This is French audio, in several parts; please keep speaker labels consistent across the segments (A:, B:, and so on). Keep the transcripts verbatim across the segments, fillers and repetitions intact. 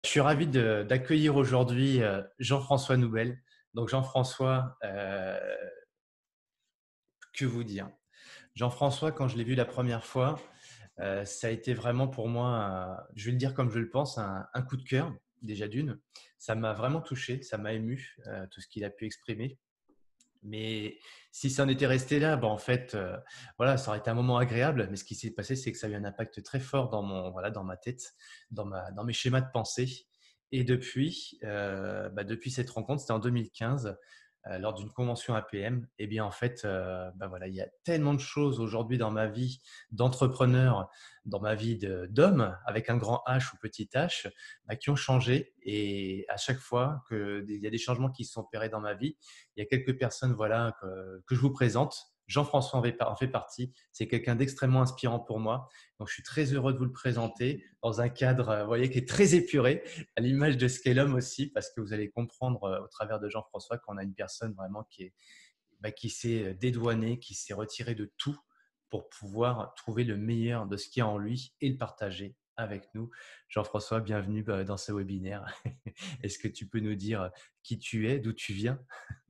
A: Je suis ravi de- d'accueillir aujourd'hui euh, Jean-François Noubel. Donc Jean-François, euh, que vous dire? Jean-François, quand je l'ai vu la première fois, euh, ça a été vraiment pour moi, un- je vais le dire comme je le pense, un, un coup de cœur, déjà d'une. Ça m'a vraiment touché, ça m'a ému, euh, tout ce qu'il a pu exprimer. Mais si ça en était resté là, bah en fait, euh, voilà, ça aurait été un moment agréable. Mais ce qui s'est passé, c'est que ça a eu un impact très fort dans mon, voilà, dans ma tête, dans ma, dans mes schémas de pensée. Et depuis, euh, bah, depuis cette rencontre, c'était en deux mille quinze, euh, lors d'une convention A P M. Et bien en fait, euh, bah voilà, il y a tellement de choses aujourd'hui dans ma vie d'entrepreneur, dans ma vie de- d'homme, avec un grand H ou petit H, bah, qui ont changé. Et à chaque fois qu'il y a des changements qui se sont opérés dans ma vie, il y a quelques personnes voilà, que, que je vous présente. Jean-François en fait en fait partie. C'est quelqu'un d'extrêmement inspirant pour moi. Donc, je suis très heureux de vous le présenter dans un cadre, euh, vous voyez, qui est très épuré, à l'image de ce qu'est l'homme aussi, parce que vous allez comprendre euh, au travers de Jean-François qu'on a une personne vraiment qui est, bah, qui s'est dédouanée, qui s'est retirée de tout pour pouvoir trouver le meilleur de ce qu'il y a en lui et le partager avec nous. Jean-François, bienvenue bah, dans ce webinaire. Est-ce que tu peux nous dire qui tu es, d'où tu viens?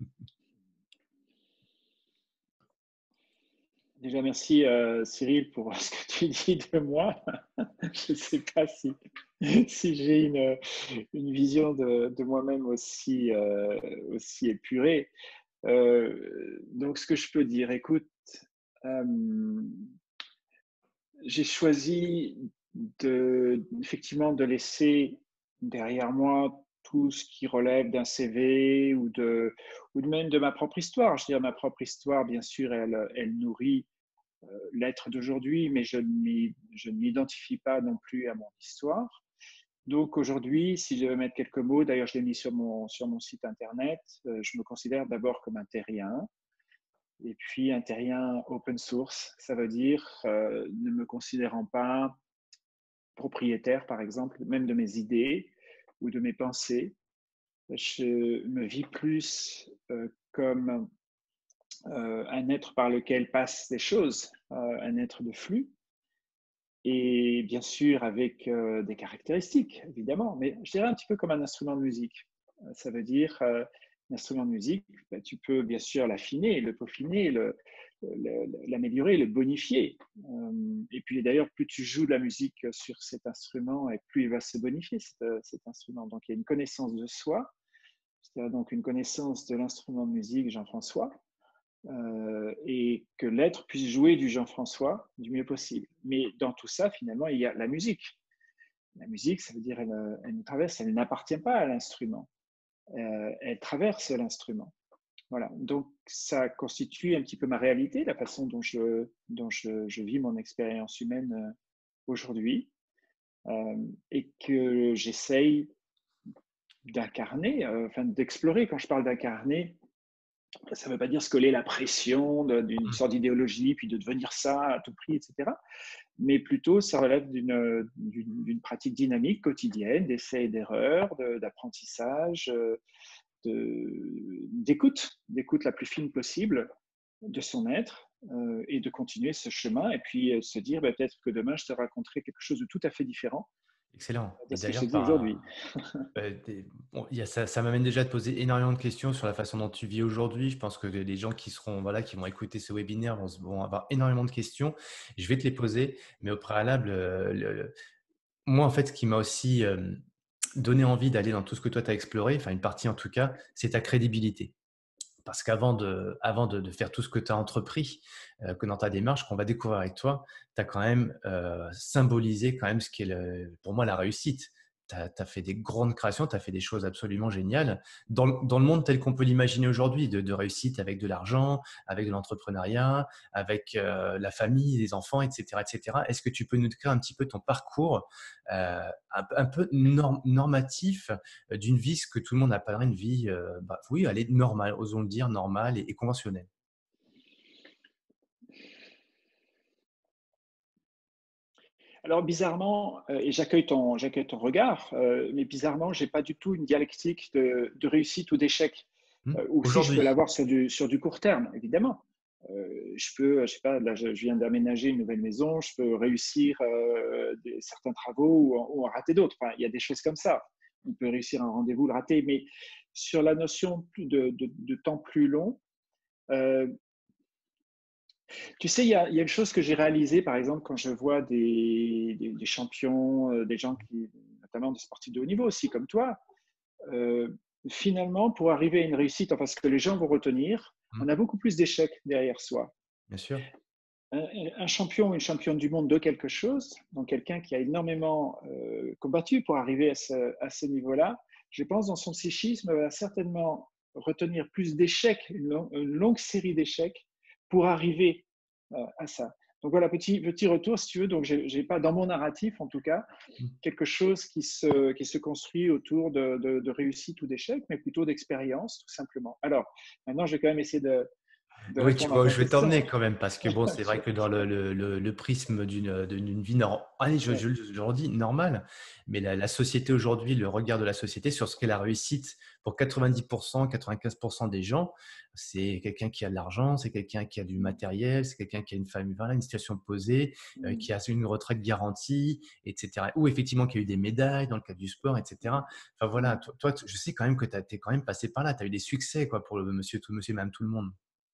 B: Déjà, merci euh, Cyril pour ce que tu dis de moi. Je ne sais pas si, si j'ai une, une vision de, de moi-même aussi, euh, aussi épurée. Euh, donc, ce que je peux dire, écoute, euh, j'ai choisi de, effectivement de laisser derrière moi tout ce qui relève d'un C V ou de, ou de même de ma propre histoire. Je veux dire, ma propre histoire, bien sûr, elle, elle nourrit l'être d'aujourd'hui, mais je ne m'identifie pas non plus à mon histoire. Donc aujourd'hui, si je veux mettre quelques mots, d'ailleurs je l'ai mis sur mon, sur mon site internet, euh, je me considère d'abord comme un terrien, et puis un terrien open source, ça veut dire euh, ne me considérant pas propriétaire, par exemple, même de mes idées ou de mes pensées. Je me vis plus euh, comme euh, un être par lequel passent des choses, euh, un être de flux, et bien sûr avec euh, des caractéristiques, évidemment, mais je dirais un petit peu comme un instrument de musique. Euh, Ça veut dire, euh, un instrument de musique, ben, tu peux bien sûr l'affiner, le peaufiner, le, le, l'améliorer, le bonifier. Euh, et puis d'ailleurs, plus tu joues de la musique sur cet instrument, et plus il va se bonifier, cet, cet instrument. Donc il y a une connaissance de soi, c'est-à-dire donc une connaissance de l'instrument de musique Jean-François, euh, et que l'être puisse jouer du Jean-François du mieux possible. Mais dans tout ça, finalement, il y a la musique. La musique, ça veut dire elle, elle nous traverse, elle n'appartient pas à l'instrument, euh, elle traverse l'instrument. Voilà, donc ça constitue un petit peu ma réalité, la façon dont je, dont je, je vis mon expérience humaine euh, aujourd'hui, euh, et que j'essaye d'incarner, euh, enfin d'explorer. Quand je parle d'incarner, ça ne veut pas dire se coller la pression d'une sorte d'idéologie, puis de devenir ça à tout prix, et cetera. Mais plutôt, ça relève d'une, d'une, pratique dynamique quotidienne, d'essais et d'erreurs, de, d'apprentissage, de, d'écoute, d'écoute la plus fine possible de son être, euh, et de continuer ce chemin, et puis euh, se dire bah, peut-être que demain, je te raconterai quelque chose de tout à fait différent
A: Excellent.
B: de
A: Et
B: ce que je te
A: d'ailleurs,
B: dis aujourd'hui.
A: par, euh, des- bon, il y a ça, ça m'amène déjà à te poser énormément de questions sur la façon dont tu vis aujourd'hui. Je pense que les les gens qui seront, voilà, qui vont écouter ce webinaire vont, se- vont avoir énormément de questions. Je vais te les poser, mais au préalable, euh, le- le- moi, en fait, ce qui m'a aussi euh, donné envie d'aller dans tout ce que toi tu as exploré, enfin une partie en tout cas, c'est ta crédibilité. Parce qu'avant de, avant de, de faire tout ce que tu as entrepris, euh, que dans ta démarche, qu'on va découvrir avec toi, tu as quand même euh, symbolisé quand même ce qui est le- pour moi la réussite. Tu as fait des grandes créations, tu as fait des choses absolument géniales dans, le- dans le monde tel qu'on peut l'imaginer aujourd'hui, de, de réussite avec de l'argent, avec de l'entrepreneuriat, avec euh, la famille, les enfants, et cetera, et cetera. Est-ce que tu peux nous décrire un petit peu ton parcours euh, un, un peu norm- normatif euh, d'une vie, ce que tout le monde appellerait une vie, euh, bah, oui, elle est normale, osons le dire, normale et, et conventionnelle.
B: Alors bizarrement, euh, et j'accueille ton, j'accueille ton regard, euh, mais bizarrement, j'ai pas du tout une dialectique de, de réussite ou d'échec.
A: Hmm.
B: Euh, ou si je peux
A: Aujourd'hui,
B: l'avoir sur du, sur du court terme, évidemment. Euh, je peux, je sais pas, là, je, je viens d'aménager une nouvelle maison, je peux réussir euh, des, certains travaux ou, en- ou en rater d'autres. Enfin, il y a des choses comme ça. on peut réussir un rendez-vous, le rater, mais sur la notion de, de, de temps plus long, euh, tu sais, il y, a, il y a une chose que j'ai réalisée, par exemple, quand je vois des, des, des champions, euh, des gens qui, notamment des sportifs de haut niveau aussi, comme toi, euh, finalement, pour arriver à une réussite, enfin, ce que les gens vont retenir,
A: Mmh.
B: on a beaucoup plus d'échecs derrière soi.
A: Bien sûr.
B: Un, un champion ou une championne du monde de quelque chose, donc quelqu'un qui a énormément euh, combattu pour arriver à ce, à ce niveau-là, je pense dans son psychisme va certainement retenir plus d'échecs, une, long, une longue série d'échecs pour arriver euh, à ça. Donc voilà, petit, petit retour si tu veux. Donc j'ai pas dans mon narratif en tout cas
A: Mmh.
B: quelque chose qui se, qui se construit autour de, de, de réussite ou d'échec, mais plutôt d'expérience tout simplement. Alors maintenant je vais quand même essayer de de
A: Oui, tu
B: répondre à
A: vois,
B: ta
A: je vais
B: question.
A: t'emmener quand même parce que bon, c'est vrai que dans le, le, le, le prisme d'une d'une vie normale, allez, je,
B: Ouais.
A: je, je le redis, normale, mais la, la société aujourd'hui, le regard de la société sur ce qu'est la réussite pour quatre-vingt-dix pour cent, quatre-vingt-quinze pour cent des gens, c'est quelqu'un qui a de l'argent, c'est quelqu'un qui a du matériel, c'est quelqu'un qui a une famille, voilà, une situation posée, euh, qui a une retraite garantie, et cetera. Ou effectivement qui a eu des médailles dans le cadre du sport, et cetera. Enfin voilà, toi, toi je sais quand même que tu es quand même passé par là, tu as eu des succès quoi, pour le monsieur, tout monsieur, même tout le monde.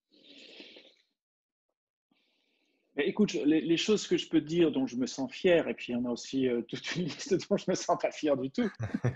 B: Écoute, les, les, choses que je peux te dire dont je me sens fier, et puis il y en a aussi euh, toute une liste dont je me sens pas fier du tout.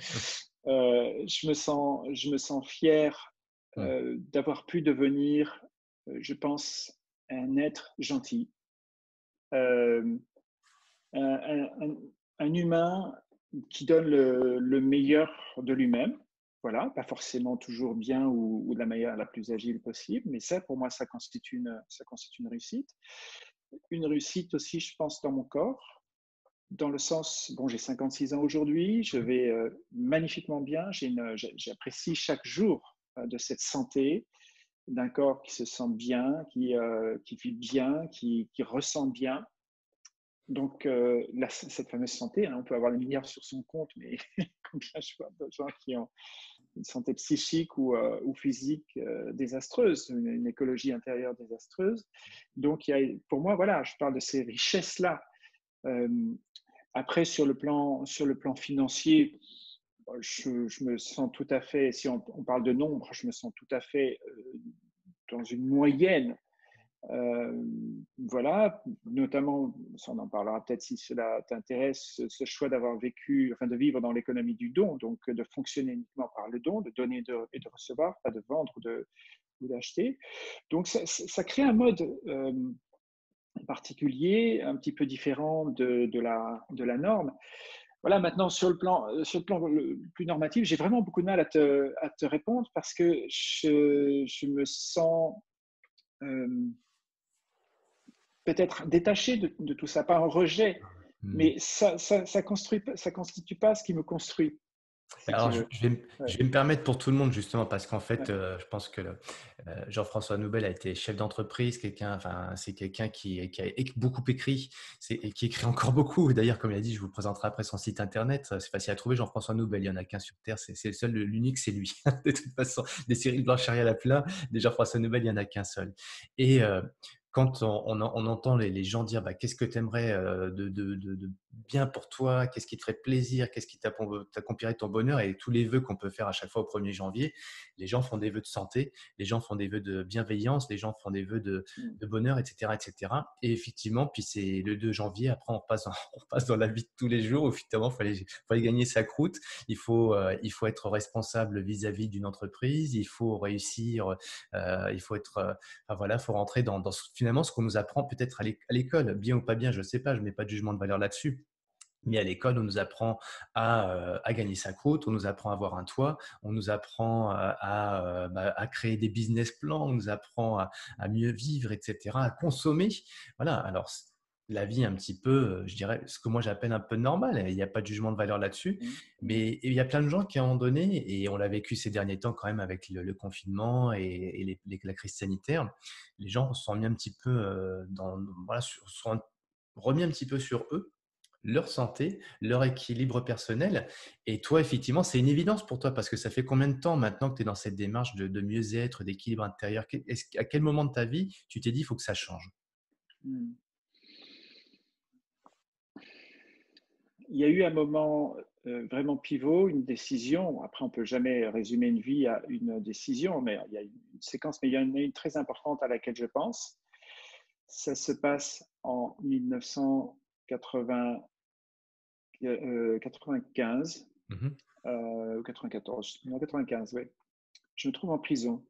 B: euh, je me sens, je me sens fier euh, d'avoir pu devenir, euh, je pense, un être gentil, euh, un, un, un, humain qui donne le, le meilleur de lui-même. Voilà, pas forcément toujours bien ou, ou de la manière la plus agile possible, mais ça, pour moi, ça constitue une, ça constitue une réussite. Une réussite aussi, je pense, dans mon corps, dans le sens, bon, j'ai cinquante-six ans aujourd'hui, je vais euh, magnifiquement bien, j'apprécie chaque jour euh, de cette santé, d'un corps qui se sent bien, qui, euh, qui vit bien, qui, qui ressent bien. Donc, euh, la, cette fameuse santé, hein, on peut avoir des milliards sur son compte, mais combien je vois de gens qui ont une santé psychique ou, euh, ou physique euh, désastreuse, une, une écologie intérieure désastreuse. Donc, il y a, pour moi, voilà, je parle de ces richesses-là. Euh, après, sur le plan, sur le plan financier, je, je me sens tout à fait, si on, on parle de nombre, je me sens tout à fait euh, dans une moyenne. Euh, voilà, notamment, on en parlera peut-être si cela t'intéresse, ce, ce choix d'avoir vécu, enfin de vivre dans l'économie du don, donc de fonctionner uniquement par le don, de donner de, et de recevoir, pas de vendre ou, de, ou d'acheter. Donc ça, ça, crée un mode euh, particulier, un petit peu différent de, de, la, de la norme. Voilà, maintenant sur le plan, sur le plan le plus normatif, j'ai vraiment beaucoup de mal à te, à te répondre parce que je, je me sens euh, peut-être détaché de, de, tout ça, pas un rejet,
A: Mmh.
B: mais ça ça, ça, construit, ça constitue pas ce qui me construit, si tu
A: Alors, je,
B: veux.
A: je vais, me-
B: Ouais,
A: je vais me permettre pour tout le monde, justement, parce qu'en fait,
B: ouais.
A: euh, je pense que le- euh, Jean-François Noubel a été chef d'entreprise, quelqu'un, enfin, c'est quelqu'un qui, qui a éc- beaucoup écrit c'est, et qui écrit encore beaucoup. D'ailleurs, comme il a dit, je vous présenterai après son site internet. C'est facile à trouver, Jean-François Noubel. Il n'y en a qu'un sur Terre, c'est, c'est le seul, l'unique, c'est lui. De toute façon, des Cyril Blanchard à la plat, des Jean-François Noubel, il n'y en a qu'un seul. Et euh, quand on, on, on entend les, les gens dire bah, qu'est-ce que tu aimerais euh, de, de, de, de bien pour toi, qu'est-ce qui te ferait plaisir, qu'est-ce qui t'accomplirait ton bonheur et tous les vœux qu'on peut faire à chaque fois au premier janvier, les gens font des vœux de santé, les gens font des vœux de bienveillance, les gens font des vœux de,
B: Mm.
A: de bonheur, et cetera, et cetera. Et effectivement, puis c'est le deux janvier, après on passe dans, on passe dans la vie de tous les jours où effectivement il fallait, fallait gagner sa croûte, il faut, euh, il faut être responsable vis-à-vis d'une entreprise, il faut réussir, euh, il faut être, euh, enfin voilà, faut rentrer dans, dans finalement ce qu'on nous apprend peut-être à l'école, bien ou pas bien, je ne sais pas, je ne mets pas de jugement de valeur là-dessus. Mais à l'école, on nous apprend à, euh, à gagner sa croûte, on nous apprend à avoir un toit, on nous apprend à, à, bah, à créer des business plans, on nous apprend à, à mieux vivre, et cetera, à consommer. Voilà, alors la vie un petit peu, je dirais, ce que moi j'appelle un peu normal, il n'y a pas de jugement de valeur là-dessus,
B: Mm.
A: mais il y a plein de gens qui à un moment donné, et on l'a vécu ces derniers temps quand même avec le, le confinement et, et les, les, la crise sanitaire, les gens se sont mis un petit peu euh, dans, voilà, sur, sont remis un petit peu sur eux, leur santé, leur équilibre personnel. Et toi, effectivement, c'est une évidence pour toi parce que ça fait combien de temps maintenant que tu es dans cette démarche de, de mieux-être, d'équilibre intérieur? Est-ce, à quel moment de ta vie tu t'es dit il faut que ça change?
B: Mm. Il y a eu un moment, euh, vraiment pivot, une décision. Après, on ne peut jamais résumer une vie à une décision, mais il y a une séquence, mais il y en a une très importante à laquelle je pense. Ça se passe en mille neuf cent quatre-vingts, euh, quatre-vingt-quinze
A: Mhm.
B: euh, ou quatre-vingt-quatorze, non, quatre-vingt-quinze, oui. Je me trouve en prison.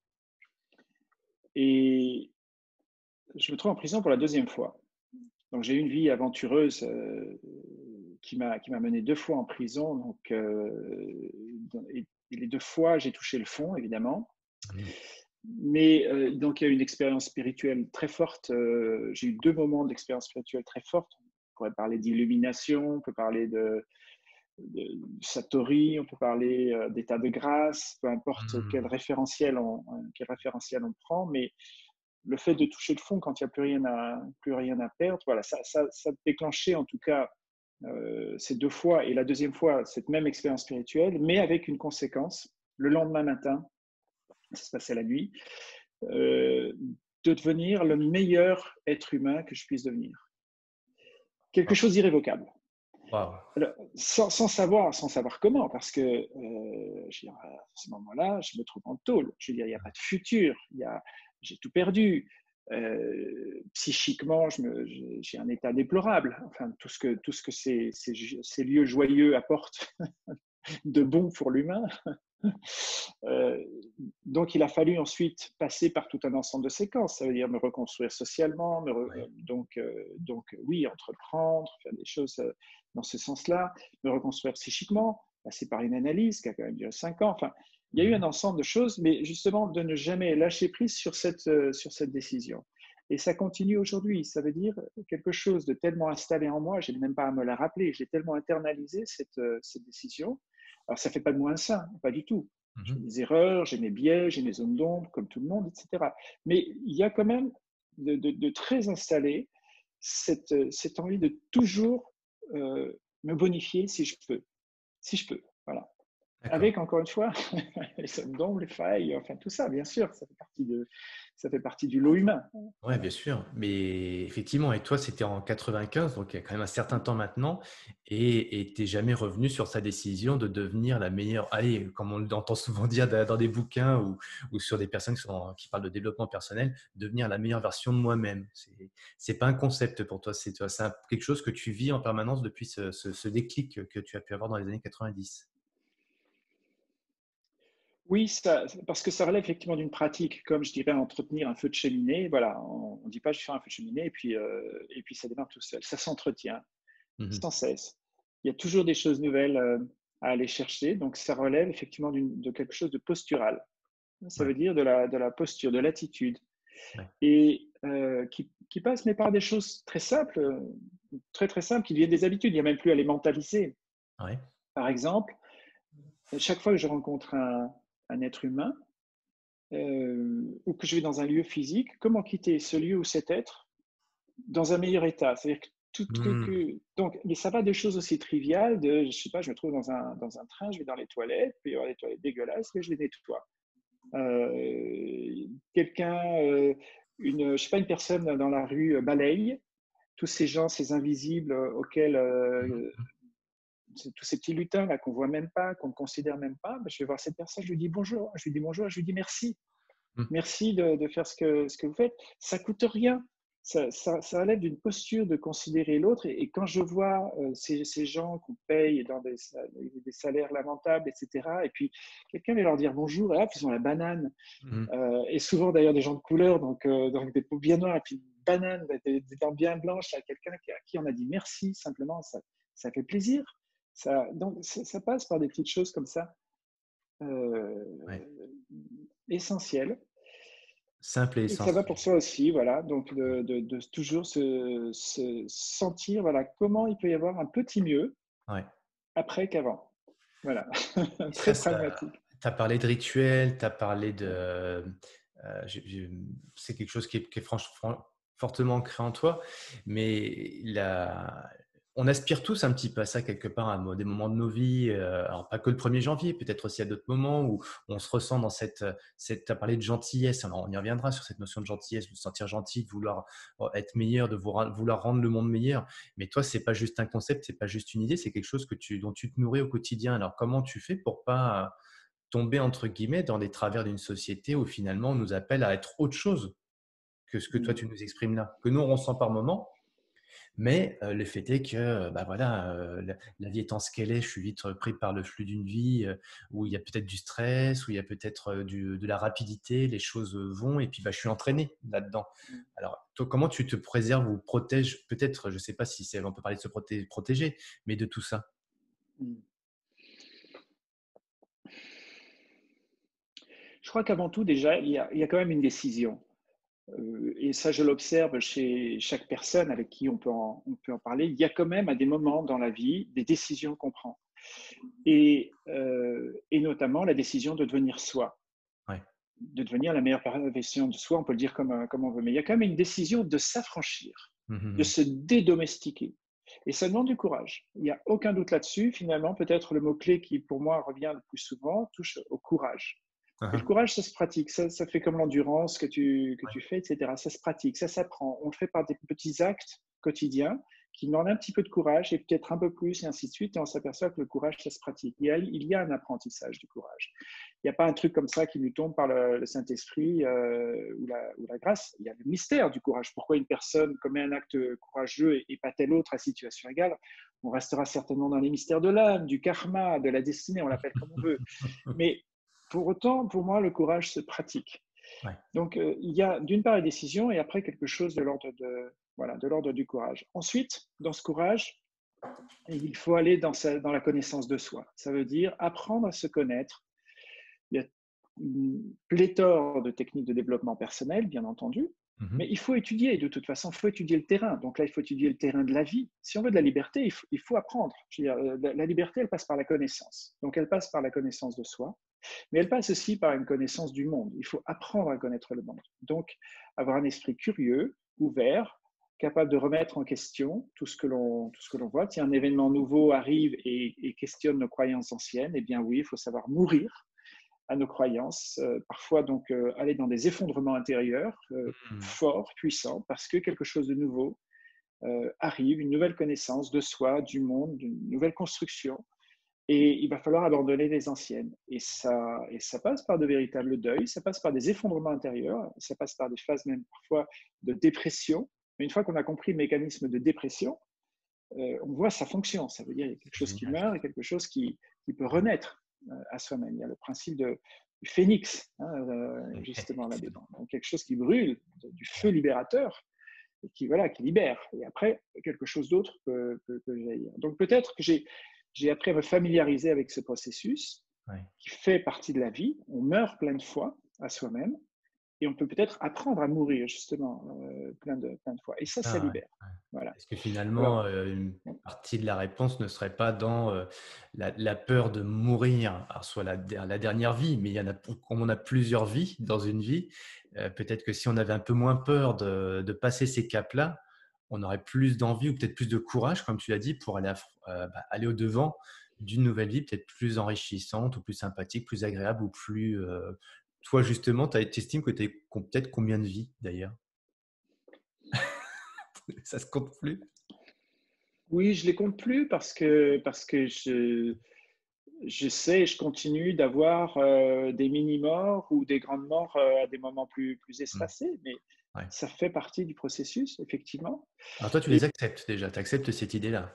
B: Et je me trouve en prison pour la deuxième fois. Donc, j'ai eu une vie aventureuse euh, qui m'a qui m'a mené deux fois en prison. Donc, euh, et, et les deux fois, j'ai touché le fond, évidemment.
A: Mhm.
B: Mais euh, donc, il y a eu une expérience spirituelle très forte. Euh, j'ai eu deux moments d'expérience spirituelle très forte. On pourrait parler d'illumination, on peut parler de, de, de Satori, on peut parler euh, d'état de grâce, peu importe quel
A: Mhm.
B: référentiel on, quel référentiel on prend. Mais le fait de toucher le fond quand il n'y a plus rien à, plus rien à perdre, voilà, ça, ça, ça déclenchait en tout cas euh, ces deux fois et la deuxième fois cette même expérience spirituelle, mais avec une conséquence. Le lendemain matin, ça se passait la nuit, euh, de devenir le meilleur être humain que je puisse devenir. Quelque chose d'irrévocable.
A: Waouh.
B: Alors, sans, sans, savoir, sans savoir comment, parce que euh, je veux dire, à ce moment-là, je me trouve en tôle. Je veux dire, il n'y a pas de futur, il y a, j'ai tout perdu. Euh, psychiquement, je me, j'ai un état déplorable. Enfin, tout ce que, tout ce que ces, ces, ces lieux joyeux apportent de bon pour l'humain. Euh, donc, il a fallu ensuite passer par tout un ensemble de séquences. Ça veut dire me reconstruire socialement, me re...
A: Ouais.
B: donc, euh, donc oui, entreprendre, faire des choses euh, dans ce sens-là, me reconstruire psychiquement, passer par une analyse qui a quand même duré cinq ans. Enfin, il y a eu un
A: Mhm.
B: ensemble de choses, mais justement de ne jamais lâcher prise sur cette, euh, sur cette décision. Et ça continue aujourd'hui. Ça veut dire quelque chose de tellement installé en moi, je n'ai même pas à me la rappeler, j'ai tellement internalisé cette, euh, cette décision. Alors, ça ne fait pas de moi un saint, pas du tout. J'ai
A: Mhm.
B: des erreurs, j'ai mes biais, j'ai mes zones d'ombre, comme tout le monde, et cetera. Mais il y a quand même de, de, de très installer cette, cette envie de toujours euh, me bonifier si je peux. Si je peux, voilà.
A: D'accord.
B: Avec, encore une fois, les zones d'ombre, les failles, enfin tout ça, bien sûr, ça fait partie, de, ça fait partie du lot humain.
A: Ouais, bien sûr. Mais effectivement, et toi, c'était en quatre-vingt-quinze, donc il y a quand même un certain temps maintenant, et tu n'es jamais revenu sur sa décision de devenir la meilleure. Allez, comme on l'entend souvent dire da- dans des bouquins ou, ou sur des personnes qui, sont, qui parlent de développement personnel, devenir la meilleure version de moi-même. C'est, c'est pas un concept pour toi, c'est, toi, c'est un- quelque chose que tu vis en permanence depuis ce, ce, ce déclic que tu as pu avoir dans les années quatre-vingt-dix.
B: Oui, ça, parce que ça relève effectivement d'une pratique, comme je dirais entretenir un feu de cheminée. Voilà, on ne dit pas je fais un feu de cheminée et puis, euh, et puis ça démarre tout seul. Ça s'entretient
A: Mhm.
B: sans cesse. Il y a toujours des choses nouvelles euh, à aller chercher. Donc ça relève effectivement de quelque chose de postural. Ça
A: Ouais,
B: veut dire de la, de la posture, de l'attitude.
A: ouais,
B: Et euh, qui, qui passe mais par des choses très simples, euh, très très simples, qui deviennent des habitudes. Il n'y a même plus à les mentaliser.
A: ouais.
B: Par exemple, chaque fois que je rencontre un, un être humain, euh, ou que je vais dans un lieu physique, comment quitter ce lieu ou cet être dans un meilleur état? C'est-à-dire que tout, que,
A: Mhm.
B: que, donc, mais ça va de choses aussi triviales, de, je sais pas, je me trouve dans un, dans un train, je vais dans les toilettes, puis il y aura des toilettes dégueulasses, mais je les nettoie. Euh, quelqu'un, euh, une, je sais pas, une personne dans la rue euh, balaye, tous ces gens, ces invisibles euh, auxquels
A: Mhm.
B: euh, tous ces petits lutins là qu'on voit même pas, qu'on ne considère même pas, ben, je vais voir cette personne, je lui dis bonjour, je lui dis bonjour, je lui dis merci.
A: Mhm.
B: Merci de, de faire ce que, ce que vous faites. Ça coûte rien. Ça, ça, ça relève d'une posture de considérer l'autre. Et, et quand je vois euh, ces, ces gens qu'on paye dans des, des salaires lamentables, et cetera, et puis quelqu'un vient leur dire bonjour, et hop, ils ont la banane.
A: Mhm.
B: Euh, et souvent d'ailleurs des gens de couleur, donc, euh, donc des peaux bien noires, et puis une banane, des, des dents bien blanches, à quelqu'un qui, à qui on a dit merci, simplement, ça, ça fait plaisir. Ça, donc ça, ça passe par des petites choses comme ça, euh,
A: Ouais.
B: essentielles.
A: Simple et
B: Et ça va
A: essentiel.
B: pour soi aussi, voilà. Donc, de, de, de toujours se, se, sentir, voilà, comment il peut y avoir un petit mieux
A: Ouais.
B: après qu'avant. Voilà,
A: Et ça,
B: très
A: ça
B: pragmatique.
A: tu as parlé de rituels, tu as parlé de, heu, j'ai j'ai c'est quelque chose qui est qui est franch fran fortement ancré en toi, mais la on aspire tous un petit peu à ça quelque part, à mo- des moments de nos vies, euh, alors pas que le premier janvier, peut-être aussi à d'autres moments où on se ressent dans cette, cette, tu as parlé de gentillesse, alors on y reviendra sur cette notion de gentillesse, de se sentir gentil, de vouloir euh, être meilleur, de vouloir vouloir rendre le monde meilleur. Mais toi, c'est pas juste un concept, c'est pas juste une idée, c'est quelque chose que tu, dont tu te nourris au quotidien. Alors comment tu fais pour pas euh, tomber entre guillemets dans les travers d'une société où finalement on nous appelle à être autre chose que ce que toi
B: Mm.
A: tu nous exprimes là, que nous on ressent par moment, mais euh, le fait est que euh, bah voilà, euh, la, la vie étant ce qu'elle est, je suis vite pris par le flux d'une vie euh, où il y a peut-être du stress, où il y a peut-être euh, du- de la rapidité, les choses vont, et puis bah, je suis entraîné là-dedans. Alors, toi, comment tu te préserves ou protèges, peut-être, je ne sais pas si c'est, on peut parler de se proté- protéger, mais de tout ça?
B: Mm. Je crois qu'avant tout, déjà, il y a, il y a quand même une décision. Euh, et ça, je l'observe chez chaque personne avec qui on peut, en, on peut en parler. Il y a quand même à des moments dans la vie des décisions qu'on prend. Et, euh, et notamment la décision de devenir soi,
A: Ouais.
B: de devenir la meilleure version de soi, on peut le dire comme, comme on veut. Mais il y a quand même une décision de s'affranchir, de
A: Mhm.
B: se dédomestiquer. Et ça demande du courage. Il n'y a aucun doute là-dessus. Finalement, peut-être le mot-clé qui, pour moi, revient le plus souvent, touche au courage. Et le
A: Mhm.
B: courage, ça se pratique. Ça, ça fait comme l'endurance que tu, que
A: Ouais.
B: tu fais, et cetera. Ça se pratique, ça s'apprend. On le fait par des petits actes quotidiens qui demandent un petit peu de courage et peut-être un peu plus, et ainsi de suite. Et on s'aperçoit que le courage, ça se pratique. Il y a, il y a un apprentissage du courage. Il n'y a pas un truc comme ça qui nous tombe par le, le Saint-Esprit euh, ou, la, ou la grâce. Il y a le mystère du courage. Pourquoi une personne commet un acte courageux et, et pas telle autre à situation égale? On restera certainement dans les mystères de l'âme, du karma, de la destinée, on l'appelle comme on veut. Mais pour autant, pour moi, le courage se pratique.
A: Ouais.
B: Donc, euh, il y a d'une part une décision et après quelque chose de l'ordre de, voilà, de l'ordre du courage. Ensuite, dans ce courage, il faut aller dans, sa, dans la connaissance de soi. Ça veut dire apprendre à se connaître. Il y a une pléthore de techniques de développement personnel, bien entendu, mais
A: Mhm.
B: il faut étudier. De toute façon, il faut étudier le terrain. Donc là, il faut étudier le terrain de la vie. Si on veut de la liberté, il faut, il faut apprendre. Je veux dire, la, la liberté, elle passe par la connaissance. Donc, elle passe par la connaissance de soi. Mais elle passe aussi par une connaissance du monde. Il faut apprendre à connaître le monde. Donc, avoir un esprit curieux, ouvert, capable de remettre en question tout ce que l'on, tout ce que l'on voit. Si un événement nouveau arrive et, et questionne nos croyances anciennes, eh bien oui, il faut savoir mourir à nos croyances, euh, parfois donc euh, aller dans des effondrements intérieurs euh,
A: Mhm.
B: forts, puissants, parce que quelque chose de nouveau euh, arrive, une nouvelle connaissance de soi, du monde, d'une nouvelle construction. Et il va falloir abandonner les anciennes. Et ça, et ça passe par de véritables deuils, ça passe par des effondrements intérieurs, ça passe par des phases même parfois de dépression. Mais une fois qu'on a compris le mécanisme de dépression, euh, on voit sa fonction. Ça veut dire qu'il y a quelque
A: C'est
B: chose qui
A: génial.
B: meurt et quelque chose qui, qui peut renaître euh, à soi-même. Il y a le principe de, du phénix, hein, euh, justement
A: Excellent.
B: là-dedans. Donc quelque chose qui brûle, du feu
A: Ouais.
B: libérateur, et qui, voilà, qui libère. Et après, quelque chose d'autre peut, peut, peut jaillir. Donc peut-être que j'ai, j'ai appris à me familiariser avec ce processus
A: Ouais.
B: qui fait partie de la vie. On meurt plein de fois à soi-même et on peut peut-être apprendre à mourir justement euh, plein, de, plein de fois. Et ça, ça
A: Ah, ouais.
B: libère. Voilà.
A: Est-ce que finalement,
B: Alors,
A: euh, une partie de la réponse ne serait pas dans euh, la, la peur de mourir, alors soit la, der- la dernière vie, mais il y en a, comme on a plusieurs vies dans une vie, euh, peut-être que si on avait un peu moins peur de, de passer ces caps-là, on aurait plus d'envie ou peut-être plus de courage, comme tu l'as dit, pour aller, aff- euh, bah, aller au-devant d'une nouvelle vie, peut-être plus enrichissante ou plus sympathique, plus agréable ou plus... euh, Toi, justement, tu estimes que tu as peut-être combien de vies d'ailleurs? Ça se compte plus?
B: oui, je ne les compte plus parce que, parce que je, j'essaie, je continue d'avoir euh, des mini-morts ou des grandes morts euh, à des moments plus, plus
A: Hmm.
B: espacés, mais
A: Ouais.
B: ça fait partie du processus, effectivement.
A: Alors toi, tu les
B: Et
A: acceptes déjà, tu acceptes cette idée-là.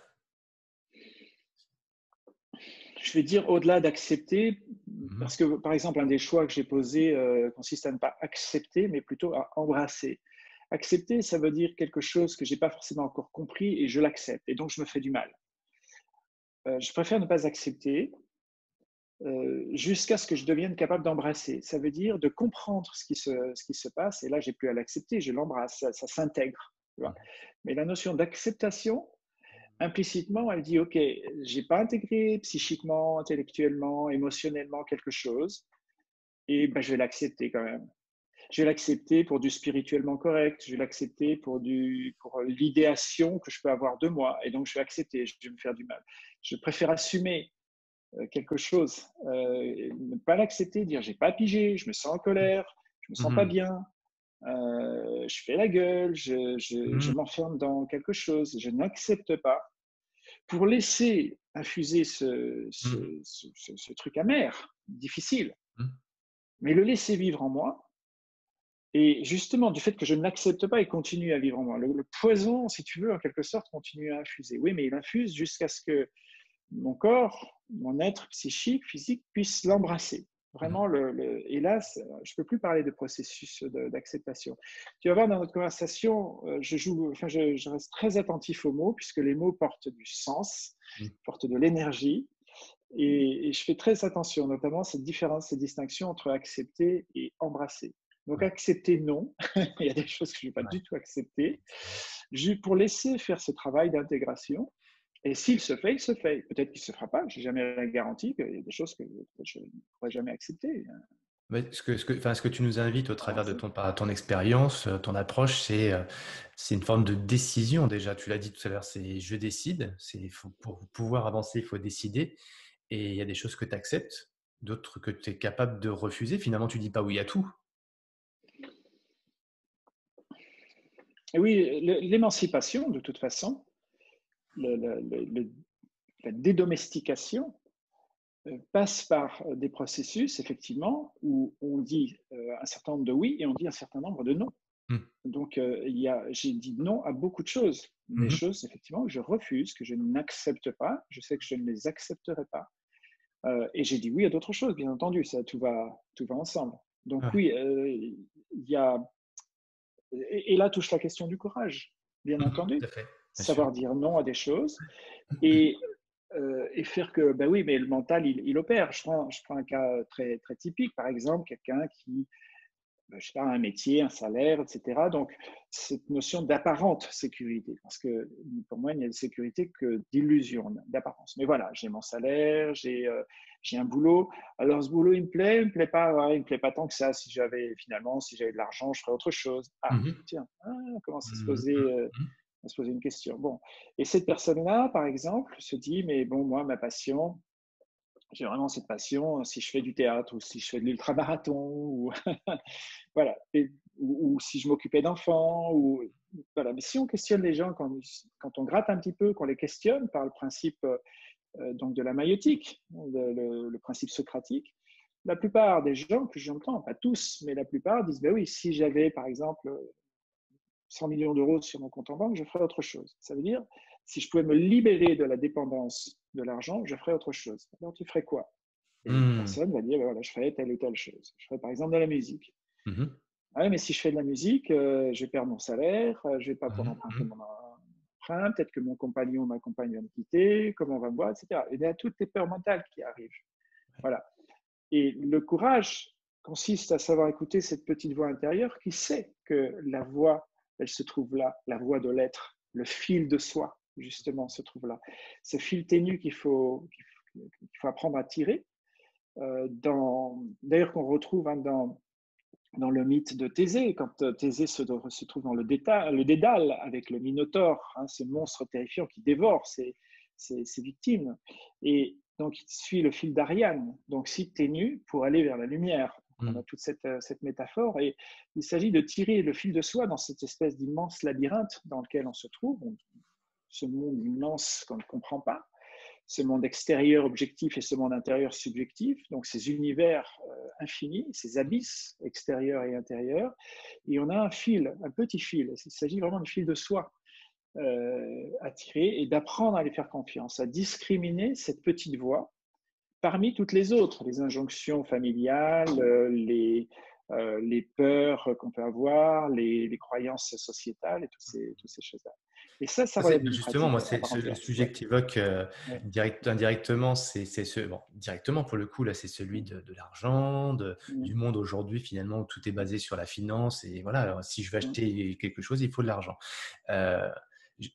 B: je vais dire au-delà d'accepter,
A: Mhm.
B: parce que par exemple, un des choix que j'ai posé euh, consiste à ne pas accepter, mais plutôt à embrasser. Accepter, ça veut dire quelque chose que je n'ai pas forcément encore compris et je l'accepte, et donc je me fais du mal. Euh, je préfère ne pas accepter euh, jusqu'à ce que je devienne capable d'embrasser. Ça veut dire de comprendre ce qui se, ce qui se passe, et là, j'ai plus à l'accepter, je l'embrasse, ça, ça s'intègre. Mais la notion d'acceptation, implicitement, elle dit, OK, j'ai pas intégré psychiquement, intellectuellement, émotionnellement quelque chose, et ben, je vais l'accepter quand même. Je vais l'accepter pour du spirituellement correct, je vais l'accepter pour, du, pour l'idéation que je peux avoir de moi, et donc je vais accepter, je vais me faire du mal. Je préfère assumer euh, quelque chose, euh, ne pas l'accepter, dire j'ai pas pigé, je me sens en colère, je me sens pas
A: Mhm.
B: bien, euh, je fais la gueule, je, je, je
A: Mhm.
B: m'enferme dans quelque chose, je n'accepte pas, pour laisser infuser ce, ce,
A: Mhm.
B: ce, ce, ce truc amer, difficile,
A: Mhm.
B: mais le laisser vivre en moi. Et justement, du fait que je ne l'accepte pas, il continue à vivre en moi. Le, le, poison, si tu veux, en quelque sorte, continue à infuser. Oui, mais il infuse jusqu'à ce que mon corps, mon être psychique, physique, puisse l'embrasser. Vraiment, le, le, et là, je ne peux plus parler de processus d'acceptation. Tu vas voir, dans notre conversation, je, joue, enfin, je, je reste très attentif aux mots, puisque les mots portent du sens,
A: Mhm.
B: portent de l'énergie. Et, et je fais très attention, notamment cette différence, cette distinction entre accepter et embrasser. Donc,
A: Ouais.
B: accepter, non. Il y a des choses que je ne vais pas
A: Ouais.
B: du tout accepter. Pour laisser faire ce travail d'intégration. Et s'il se fait, il se fait. Peut-être qu'il ne se fera pas. Je n'ai jamais la garantie qu'il y a des choses que je ne pourrais jamais accepter.
A: Mais ce que, ce que, enfin, ce que tu nous invites au travers de
B: Avancer.
A: ton, par ton expérience, euh, ton approche, c'est euh, c'est une forme de décision déjà. Tu l'as dit tout à l'heure, c'est je décide. C'est faut- pour pouvoir avancer, il faut décider. Et il y a des choses que tu acceptes, d'autres que tu es capable de refuser. Finalement, tu dis pas oui à tout.
B: Et oui, l'émancipation, de toute façon, le, le, le, la dédomestication, passe par des processus, effectivement, où on dit un certain nombre de oui et on dit un certain nombre de non.
A: Mmh.
B: Donc, euh, il y a, j'ai dit non à beaucoup de choses. Des
A: Mmh.
B: choses, effectivement, que je refuse, que je n'accepte pas. Je sais que je ne les accepterai pas. Euh, et j'ai dit oui à d'autres choses, bien entendu. Ça, tout va, tout va ensemble. Donc,
A: Ouais.
B: oui, euh, il y a. Et, et là touche la question du courage, bien
A: Mmh. Tout
B: entendu.
A: à fait, bien sûr.
B: Savoir dire non à des choses. Et euh, et faire que, ben oui, mais le mental, il, il opère. Je prends, je prends un cas très, très typique, par exemple, quelqu'un qui, ben, je sais pas, a un métier, un salaire, et cetera. Donc, cette notion d'apparente sécurité, parce que pour moi, il n'y a de sécurité que d'illusion, d'apparence. Mais voilà, j'ai mon salaire, j'ai euh, j'ai un boulot. Alors, ce boulot, il me plaît, il me plaît pas, ouais, il me plaît pas tant que ça. Si j'avais, finalement, si j'avais de l'argent, je ferais autre chose. Ah,
A: Mmh.
B: tiens, ah, on commence à se
A: Mmh.
B: poser euh,
A: Mmh.
B: à se poser une question. Bon, et cette personne-là, par exemple, se dit, mais bon, moi, ma passion, j'ai vraiment cette passion, si je fais du théâtre ou si je fais de l'ultramarathon, ou voilà, et, ou, ou, si je m'occupais d'enfants, ou voilà. Mais si on questionne les gens, quand, quand on gratte un petit peu, qu'on les questionne par le principe euh, donc de la maïotique, le, le, le principe socratique, la plupart des gens que j'entends, pas tous, mais la plupart disent, ben oui, si j'avais, par exemple, cent millions d'euros sur mon compte en banque, je ferais autre chose. Ça veut dire, si je pouvais me libérer de la dépendance de l'argent, je ferais autre chose. Alors, tu ferais quoi? Et la
A: Mmh.
B: personne va dire, ben voilà, je ferais telle ou telle chose. Je ferais par exemple de la musique.
A: Mmh.
B: Ah ouais, mais si je fais de la musique, euh, je vais perdre mon salaire, euh, je vais pas pouvoir emprunter
A: Mmh.
B: mon emprunt, peut-être que mon compagnon ou ma compagne va me quitter, comment on va me voir, et cetera. Et il y a toutes les peurs mentales qui arrivent. Voilà. Et le courage consiste à savoir écouter cette petite voix intérieure qui sait que la voix, elle se trouve là, la voix de l'être, le fil de soi, justement, se trouve là. Ce fil ténu qu'il faut, qu'il faut apprendre à tirer. Euh, dans, d'ailleurs, qu'on retrouve hein, dans, dans le mythe de Thésée, quand Thésée se, se trouve dans le, déta, le Dédale avec le Minotaure, hein, ce monstre terrifiant qui dévore ses, ses, ses victimes. Et donc, il suit le fil d'Ariane, donc si ténu, pour aller vers la lumière. Donc, on a toute cette, cette métaphore. Et il s'agit de tirer le fil de soi dans cette espèce d'immense labyrinthe dans lequel on se trouve, ce monde immense qu'on ne comprend pas, ce monde extérieur objectif et ce monde intérieur subjectif, donc ces univers euh, infinis, ces abysses extérieurs et intérieurs. Et on a un fil, un petit fil, il s'agit vraiment du fil de soi euh, à tirer et d'apprendre à les faire confiance, à discriminer cette petite voix parmi toutes les autres, les injonctions familiales, euh, les, euh, les peurs qu'on peut avoir, les, les croyances sociétales et toutes ces, toutes ces choses-là. Et ça, ça
A: Ça, c'est-
B: relève
A: bah,
B: d'une
A: justement, moi,
B: pratique à
A: c'est
B: part
A: ce- le
B: entière.
A: sujet
B: Ouais,
A: que tu évoques euh,
B: ouais,
A: direct, indirectement, c'est c'est ce, bon, directement pour le coup, là, c'est celui de, de l'argent, de-
B: mmh,
A: du monde aujourd'hui, finalement, où tout est basé sur la finance. Et voilà, alors, si je veux
B: mmh,
A: acheter quelque chose, il faut de l'argent. Euh,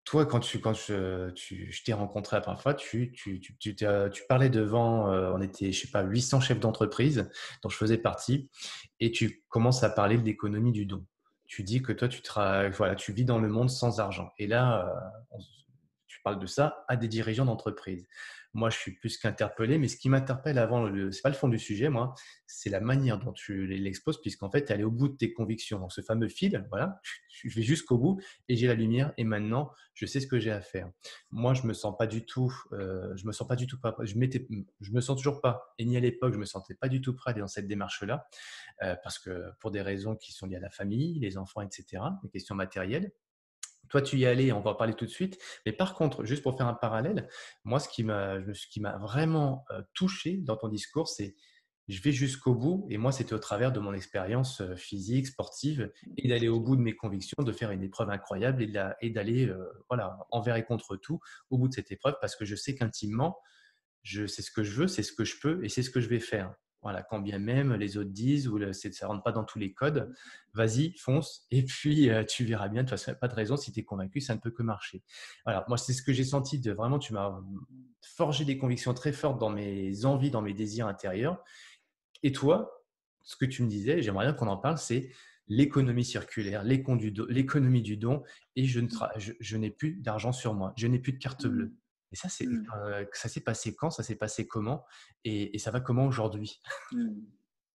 A: toi, quand tu, quand je, tu, je t'ai rencontré la première fois, tu, tu, tu, tu, t'es- tu parlais devant, euh, on était, je sais pas, huit cents chefs d'entreprise dont je faisais partie, et tu commences à parler de l'économie du don. Tu dis que toi, tu, tra- voilà, tu vis dans le monde sans argent. Et là, euh, on- tu parles de ça à des dirigeants d'entreprise. Moi, je suis plus qu'interpellé, mais ce qui m'interpelle avant, le, c'est pas le fond du sujet, moi, c'est la manière dont tu l'exposes, puisqu'en fait, tu es allé au bout de tes convictions. Donc, ce fameux fil, voilà, je vais jusqu'au bout et j'ai la lumière, et maintenant, je sais ce que j'ai à faire. Moi, je me sens pas du tout, euh, je me sens pas du tout pas, je m'étais, je me sens toujours pas, et ni à l'époque, je me sentais pas du tout prêt à aller dans cette démarche-là, euh, parce que pour des raisons qui sont liées à la famille, les enfants, et cetera, des questions matérielles. Toi, tu y es allé, on va en parler tout de suite. Mais par contre, juste pour faire un parallèle, moi, ce qui m'a, ce qui m'a vraiment euh, touché dans ton discours, c'est je vais jusqu'au bout. Et moi, c'était au travers de mon expérience euh, physique, sportive, et d'aller au bout de mes convictions, de faire une épreuve incroyable et de la- et d'aller euh, voilà, envers et contre tout au bout de cette épreuve, parce que je sais qu'intimement, je sais ce que je veux, c'est ce que je peux et c'est ce que je vais faire. Voilà, quand bien même les autres disent ou le, c'est, ça ne rentre pas dans tous les codes, vas-y, fonce et puis euh, tu verras bien. De toute façon, il n'y a pas de raison. Si tu es convaincu, ça ne peut que marcher. Voilà, moi, c'est ce que j'ai senti. De, vraiment, tu m'as forgé des convictions très fortes dans mes envies, dans mes désirs intérieurs. Et toi, ce que tu me disais, j'aimerais bien qu'on en parle, c'est l'économie circulaire, l'économie du don, et je, ne tra- je, je n'ai plus d'argent sur moi, je n'ai plus de carte bleue.
B: Mm.
A: Et ça, c'est,
B: Mm.
A: euh, ça s'est passé quand? Ça s'est passé comment? Et, et ça va comment aujourd'hui?
B: Mm.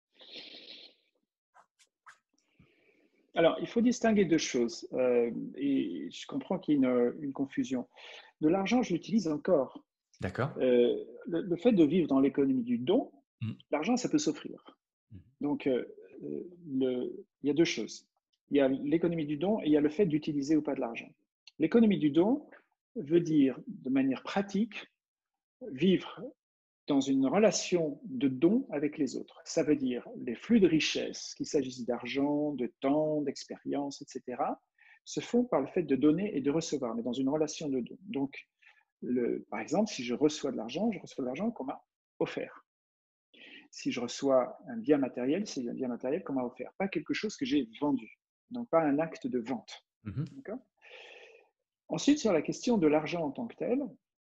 B: Alors, il faut distinguer deux choses, euh, et je comprends qu'il y ait une, une confusion. De l'argent, je l'utilise encore.
A: D'accord?
B: Euh, le, le fait de vivre dans l'économie du don,
A: Mhm.
B: l'argent, ça peut s'offrir. Donc, euh, le, il y a deux choses. Il y a l'économie du don et il y a le fait d'utiliser ou pas de l'argent. L'économie du don veut dire, de manière pratique, vivre dans une relation de don avec les autres. Ça veut dire les flux de richesse, qu'il s'agisse d'argent, de temps, d'expérience, et cetera, se font par le fait de donner et de recevoir, mais dans une relation de don. Donc, le, par exemple, si je reçois de l'argent, je reçois de l'argent qu'on m'a offert. Si je reçois un bien matériel, c'est un bien matériel qu'on m'a offert, pas quelque chose que j'ai vendu. Donc, pas un acte de vente.
A: Mhm.
B: D'accord. Ensuite, sur la question de l'argent en tant que tel,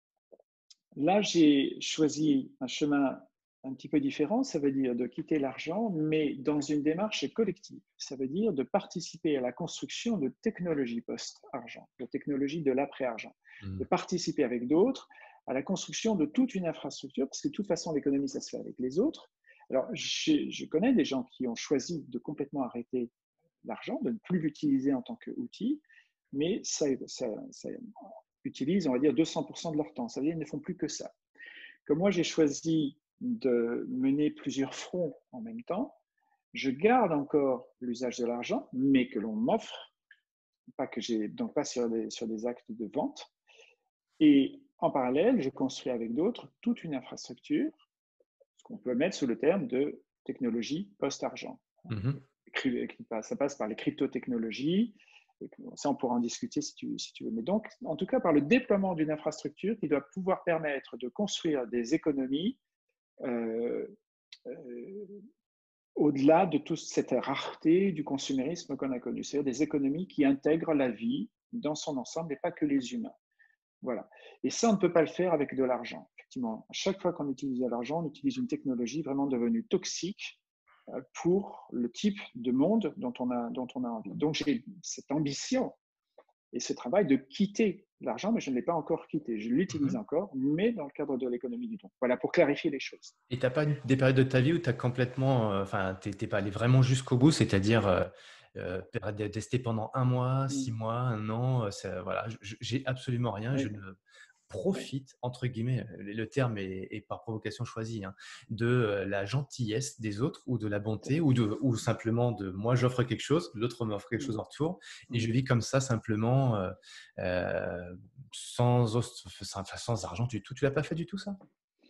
B: là, j'ai choisi un chemin un petit peu différent. Ça veut dire de quitter l'argent, mais dans une démarche collective. Ça veut dire de participer à la construction de technologies post-argent, de technologies de l'après-argent, de
A: Mhm.
B: participer avec d'autres à la construction de toute une infrastructure, parce que de toute façon, l'économie, ça se fait avec les autres. Alors, je, je connais des gens qui ont choisi de complètement arrêter l'argent, de ne plus l'utiliser en tant qu'outil, mais ça, ça, ça utilisent, on va dire, deux cents pour cent de leur temps. Ça veut dire qu'ils ne font plus que ça. Comme moi, j'ai choisi de mener plusieurs fronts en même temps, je garde encore l'usage de l'argent, mais que l'on m'offre, pas que j'ai donc pas sur des, sur des actes de vente. Et en parallèle, je construis avec d'autres toute une infrastructure, ce qu'on peut mettre sous le terme de technologie post-argent.
A: Mhm.
B: Ça passe par les crypto-technologies. Ça, on pourra en discuter si tu, si tu veux. Mais donc, en tout cas, par le déploiement d'une infrastructure qui doit pouvoir permettre de construire des économies euh, euh, au-delà de toute cette rareté du consumérisme qu'on a connu. C'est-à-dire des économies qui intègrent la vie dans son ensemble et pas que les humains. Voilà. Et ça, on ne peut pas le faire avec de l'argent. Effectivement, à chaque fois qu'on utilise de l'argent, on utilise une technologie vraiment devenue toxique pour le type de monde dont on a, dont on a envie. Donc, j'ai cette ambition et ce travail de quitter l'argent, mais je ne l'ai pas encore quitté. Je l'utilise
A: Mhm.
B: encore, mais dans le cadre de l'économie du don. Voilà, pour clarifier les choses.
A: Et tu n'as pas une- des périodes de ta vie où tu as complètement, euh, enfin, tu n'es pas allé vraiment jusqu'au bout, c'est-à-dire euh, euh, période de tester pendant un mois, six
B: Mm.
A: mois, un an, euh, ça- voilà, je- j'ai absolument rien, je
B: Oui,
A: ne
B: oui.
A: profite, entre guillemets, le le terme est, est par provocation choisi, hein, de euh, la gentillesse des autres ou de la bonté ou, de, ou simplement de moi j'offre quelque chose, l'autre m'offre quelque chose
B: Mm.
A: en retour et je
B: Mm.
A: vis comme ça simplement euh, euh, sans, os- sans, enfin, sans argent du tout. Tu l'as pas fait du tout ça?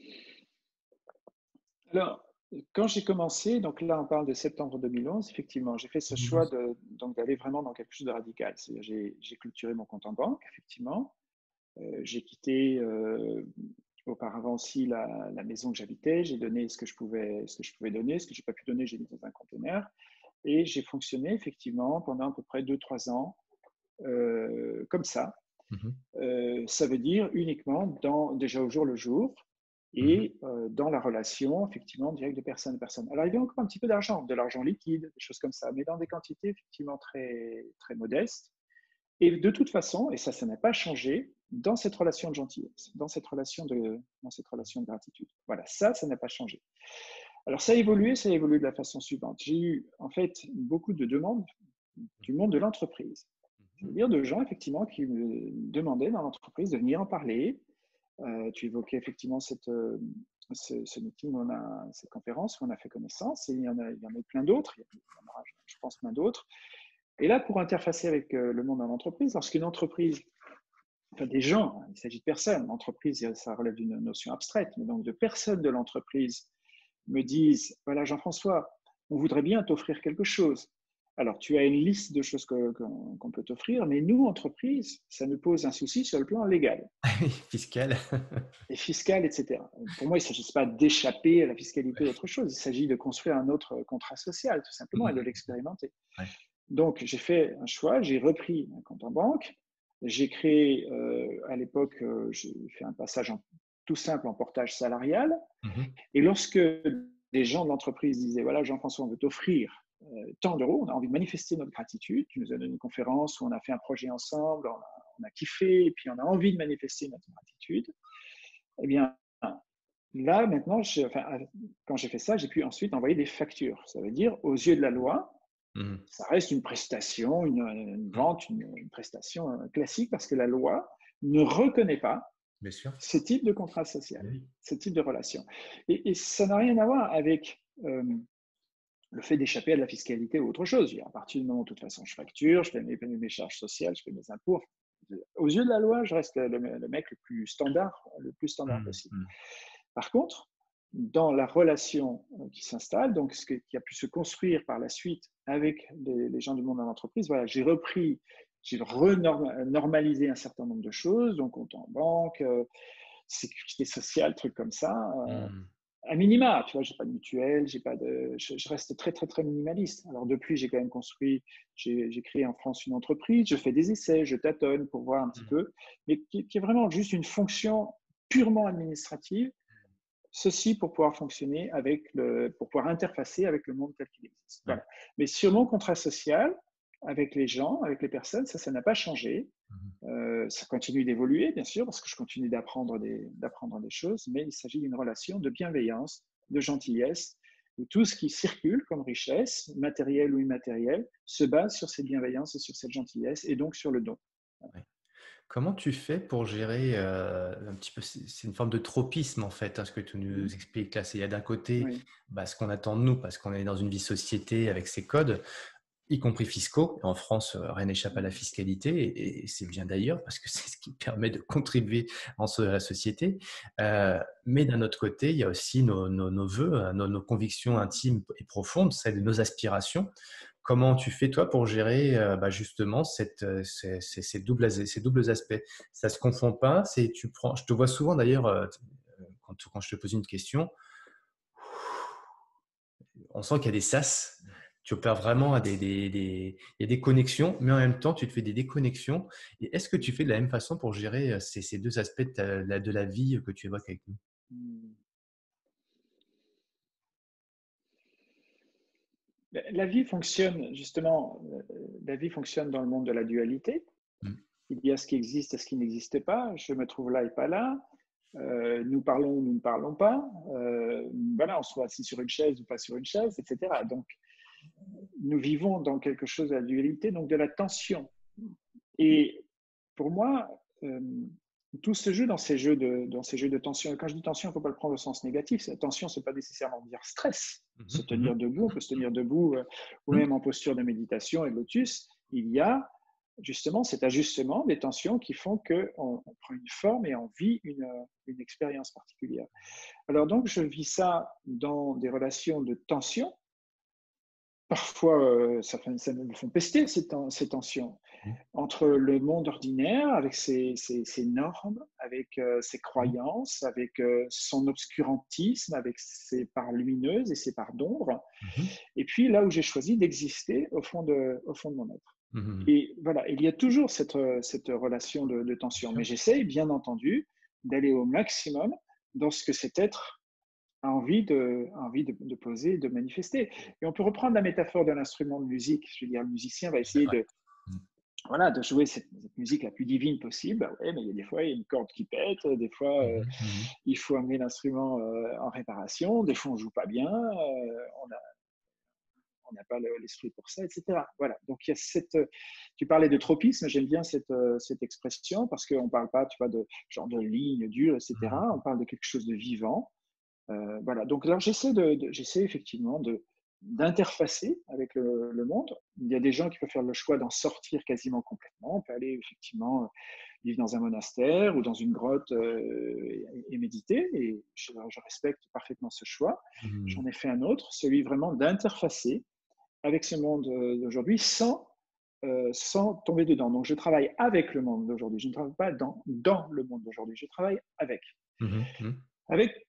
B: Alors, quand j'ai commencé, donc là on parle de septembre deux mille onze, effectivement, j'ai fait ce choix de, donc d'aller vraiment dans quelque chose de radical. C'est-à-dire j'ai, j'ai clôturé mon compte en banque, effectivement. Euh, j'ai quitté euh, auparavant aussi la, la maison que j'habitais. J'ai donné ce que je pouvais, ce que je pouvais donner, ce que j'ai pas pu donner, j'ai mis dans un conteneur. Et j'ai fonctionné effectivement pendant à peu près deux trois ans euh, comme ça.
A: Mhm.
B: Euh, ça veut dire uniquement dans, déjà au jour le jour
A: Mhm.
B: et euh, dans la relation, effectivement, directe de personne à personne. Alors, il y a encore un petit peu d'argent, de l'argent liquide, des choses comme ça, mais dans des quantités effectivement très, très modestes. Et de toute façon, et ça, ça n'a pas changé, dans cette relation de gentillesse, dans cette relation de, dans cette relation de gratitude. Voilà, ça, ça n'a pas changé. Alors, ça a évolué, ça a évolué de la façon suivante. J'ai eu, en fait, beaucoup de demandes du monde de l'entreprise. C'est-à-dire de gens, effectivement, qui me demandaient dans l'entreprise de venir en parler. Euh, tu évoquais effectivement cette, euh, ce, ce meeting, on a, cette conférence où on a fait connaissance, et il y en a, il y en a plein d'autres, il y en aura, je pense, plein d'autres. Et là, pour interfacer avec euh, le monde de l'entreprise, lorsqu'une entreprise, enfin des gens, hein, il s'agit de personnes, l'entreprise, ça relève d'une notion abstraite, mais donc de personnes de l'entreprise me disent, voilà Jean-François, on voudrait bien t'offrir quelque chose. Alors, tu as une liste de choses qu'on que, qu'on peut t'offrir, mais nous, entreprise, ça nous pose un souci sur le plan légal
A: Fiscal.
B: et fiscal, et cetera. Pour moi, il ne s'agit pas d'échapper à la fiscalité ou autre chose, il s'agit de construire un autre contrat social, tout simplement, et de
A: Mhm.
B: l'expérimenter.
A: Ouais.
B: Donc, j'ai fait un choix, j'ai repris un compte en banque, j'ai créé, euh, à l'époque, euh, j'ai fait un passage en, tout simple en portage salarial,
A: Mhm.
B: et lorsque des gens de l'entreprise disaient, voilà, Jean-François, on veut t'offrir euh, tant d'euros, on a envie de manifester notre gratitude, tu nous as donné une conférence où on a fait un projet ensemble, on a, on a kiffé, et puis on a envie de manifester notre gratitude, eh bien, là, maintenant, je, enfin, quand j'ai fait ça, j'ai pu ensuite envoyer des factures. Ça veut dire, aux yeux de la loi,
A: Mhm.
B: ça reste une prestation, une, une
A: Mhm.
B: vente, une, une prestation classique parce que la loi ne reconnaît pas
A: Bien sûr.
B: ce type de contrat social,
A: Oui.
B: ce type de relation. Et, et ça n'a rien à voir avec euh, le fait d'échapper à de la fiscalité ou autre chose. À partir du moment où, de toute façon, je facture, je paie mes, mes charges sociales, je paie mes impôts. Aux yeux de la loi, je reste le, le mec le plus standard, le plus standard possible.
A: Mhm.
B: Par contre, dans la relation qui s'installe, donc ce qui a pu se construire par la suite avec les, les gens du monde de l'entreprise, voilà, j'ai repris, j'ai renormalisé un certain nombre de choses, donc compte en banque, euh, sécurité sociale, trucs comme ça. Euh,
A: Mhm.
B: à minima, tu vois, j'ai pas de mutuelle, j'ai pas de, je, je, reste très très très minimaliste. Alors depuis, j'ai quand même construit, j'ai, j'ai créé en France une entreprise, je fais des essais, je tâtonne pour voir un petit
A: Mhm.
B: peu, mais qui, qui est vraiment juste une fonction purement administrative. Ceci pour pouvoir fonctionner avec le, pour pouvoir interfacer avec le monde tel qu'il existe.
A: Ouais.
B: Voilà. Mais sur mon contrat social, avec les gens, avec les personnes, ça, ça n'a pas changé.
A: Mhm.
B: Euh, ça continue d'évoluer, bien sûr, parce que je continue d'apprendre des, d'apprendre des choses, mais il s'agit d'une relation de bienveillance, de gentillesse, où tout ce qui circule comme richesse, matérielle ou immatérielle, se base sur cette bienveillance et sur cette gentillesse, et donc sur le don.
A: Ouais. Comment tu fais pour gérer euh, un petit peu, c'est c'est une forme de tropisme en fait, hein, ce que tu
B: Mmh.
A: nous expliques là. C'est il y a d'un côté
B: Oui.
A: bah, ce qu'on attend de nous parce qu'on est dans une vie société avec ses codes, y compris fiscaux. En France, euh, rien n'échappe à la fiscalité et, et c'est bien d'ailleurs parce que c'est ce qui permet de contribuer en so- à la société. Euh, mais d'un autre côté, il y a aussi nos, nos, nos vœux, hein, nos, nos convictions intimes et profondes, celles de nos aspirations. Comment tu fais toi pour gérer euh, bah, justement cette, euh, ces, ces, ces doubles, as- ces doubles aspects? Ça se confond pas. C'est tu prends. Je te vois souvent d'ailleurs euh, quand, quand je te pose une question, on sent qu'il y a des sas. Tu opères vraiment à des, des, des- il y a des connexions, mais en même temps, tu te fais des déconnexions. Et est-ce que tu fais de la même façon pour gérer euh, ces, ces deux aspects de, ta- de la vie que tu évoques avec nous?
B: Mmh. La vie fonctionne, justement, euh, la vie fonctionne dans le monde de la dualité.
A: Mm.
B: Il y a ce qui existe et ce qui n'existe pas. Je me trouve là et pas là. Euh, nous parlons ou nous ne parlons pas. Euh, voilà, on soit assis sur une chaise ou pas sur une chaise, et cetera. Donc, nous vivons dans quelque chose de la dualité, donc de la tension. Et pour moi, euh, tout se joue dans ces jeux de, dans ces jeux de tension. Et quand je dis tension, il ne faut pas le prendre au sens négatif. Tension, ce n'est pas nécessairement dire stress. Se
A: Mhm,
B: tenir
A: mhm,
B: debout, on peut se tenir debout, euh, ou
A: mhm.
B: même en posture de méditation et de lotus. Il y a justement cet ajustement des tensions qui font qu'on on prend une forme et on vit une, une expérience particulière. Alors donc, je vis ça dans des relations de tension. Parfois, euh, ça, fait, ça me font pester ces, ces tensions entre le monde ordinaire, avec ses, ses, ses normes, avec euh, ses croyances, avec euh, son obscurantisme, avec ses parts lumineuses et ses parts d'ombre,
A: Mhm.
B: et puis là où j'ai choisi d'exister au fond de, au fond de mon être.
A: Mhm.
B: Et voilà, il y a toujours cette, euh, cette relation de, de
A: Bien
B: tension. Mais
A: sûr.
B: j'essaye, bien entendu, d'aller au maximum dans ce que cet être a envie de, a envie de, de poser, de manifester. Et on peut reprendre la métaphore de l'instrument de musique. Je veux dire, le musicien va
A: C'est
B: essayer
A: vrai.
B: de,
A: Mhm.
B: voilà, de jouer cette, cette musique la plus divine possible. Bah ouais, mais il y a des fois, il y a une corde qui pète, des fois, euh,
A: Mhm. Mhm.
B: il faut amener l'instrument euh, en réparation, des fois, on ne joue pas bien, euh, on a on n'a pas l'esprit pour ça, et cetera. Voilà. Donc, il y a cette. Tu parlais de tropisme, j'aime bien cette, cette expression parce qu'on ne parle pas, tu vois, de genre de ligne dure, et cetera. On parle de quelque chose de vivant. Euh, voilà. Donc, alors, j'essaie, de, de, j'essaie effectivement de d'interfacer avec le, le, monde. Il y a des gens qui peuvent faire le choix d'en sortir quasiment complètement. On peut aller effectivement vivre dans un monastère ou dans une grotte euh, et, et, méditer. Et je, je respecte parfaitement ce choix.
A: Mhm.
B: J'en ai fait un autre, celui vraiment d'interfacer avec ce monde d'aujourd'hui sans, euh, sans tomber dedans. Donc, je travaille avec le monde d'aujourd'hui. Je ne travaille pas dans, dans le monde d'aujourd'hui. Je travaille avec.
A: Mhm. Mhm.
B: Avec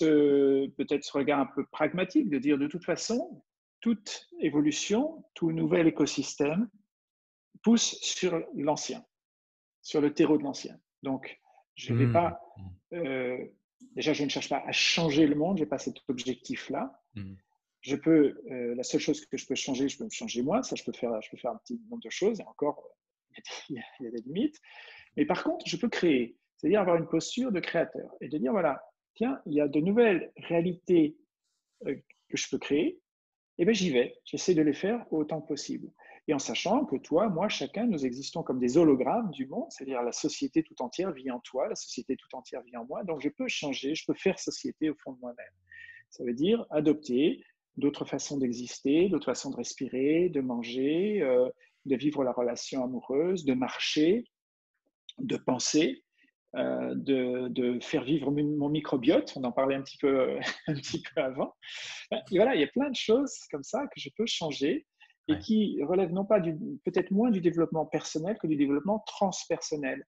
B: ce, peut-être ce regard un peu pragmatique de dire de toute façon, toute évolution, tout nouvel écosystème pousse sur l'ancien, sur le terreau de l'ancien. Donc, je ne vais
A: Mhm.
B: pas, euh, déjà, je ne cherche pas à changer le monde, je n'ai pas cet objectif-là.
A: Mhm.
B: Je peux, euh, la seule chose que je peux changer, je peux me changer moi. Ça, je peux faire, je peux faire un petit nombre de choses. Et encore, il y a, il y a des limites. Mais par contre, je peux créer, c'est-à-dire avoir une posture de créateur et de dire voilà, tiens, il y a de nouvelles réalités euh, que je peux créer. Et bien, j'y vais. J'essaie de les faire autant que possible. Et en sachant que toi, moi, chacun, nous existons comme des hologrammes du monde, c'est-à-dire la société tout entière vit en toi, la société tout entière vit en moi. Donc, je peux changer, je peux faire société au fond de moi-même. Ça veut dire adopter d'autres façons d'exister, d'autres façons de respirer, de manger, euh, de vivre la relation amoureuse, de marcher, de penser, euh, de, de, faire vivre mon microbiote. On en parlait un petit peu, un petit peu avant. Et voilà, il y a plein de choses comme ça que je peux changer et
A: Ouais.
B: qui relèvent non pas du, peut-être moins du développement personnel que du développement transpersonnel.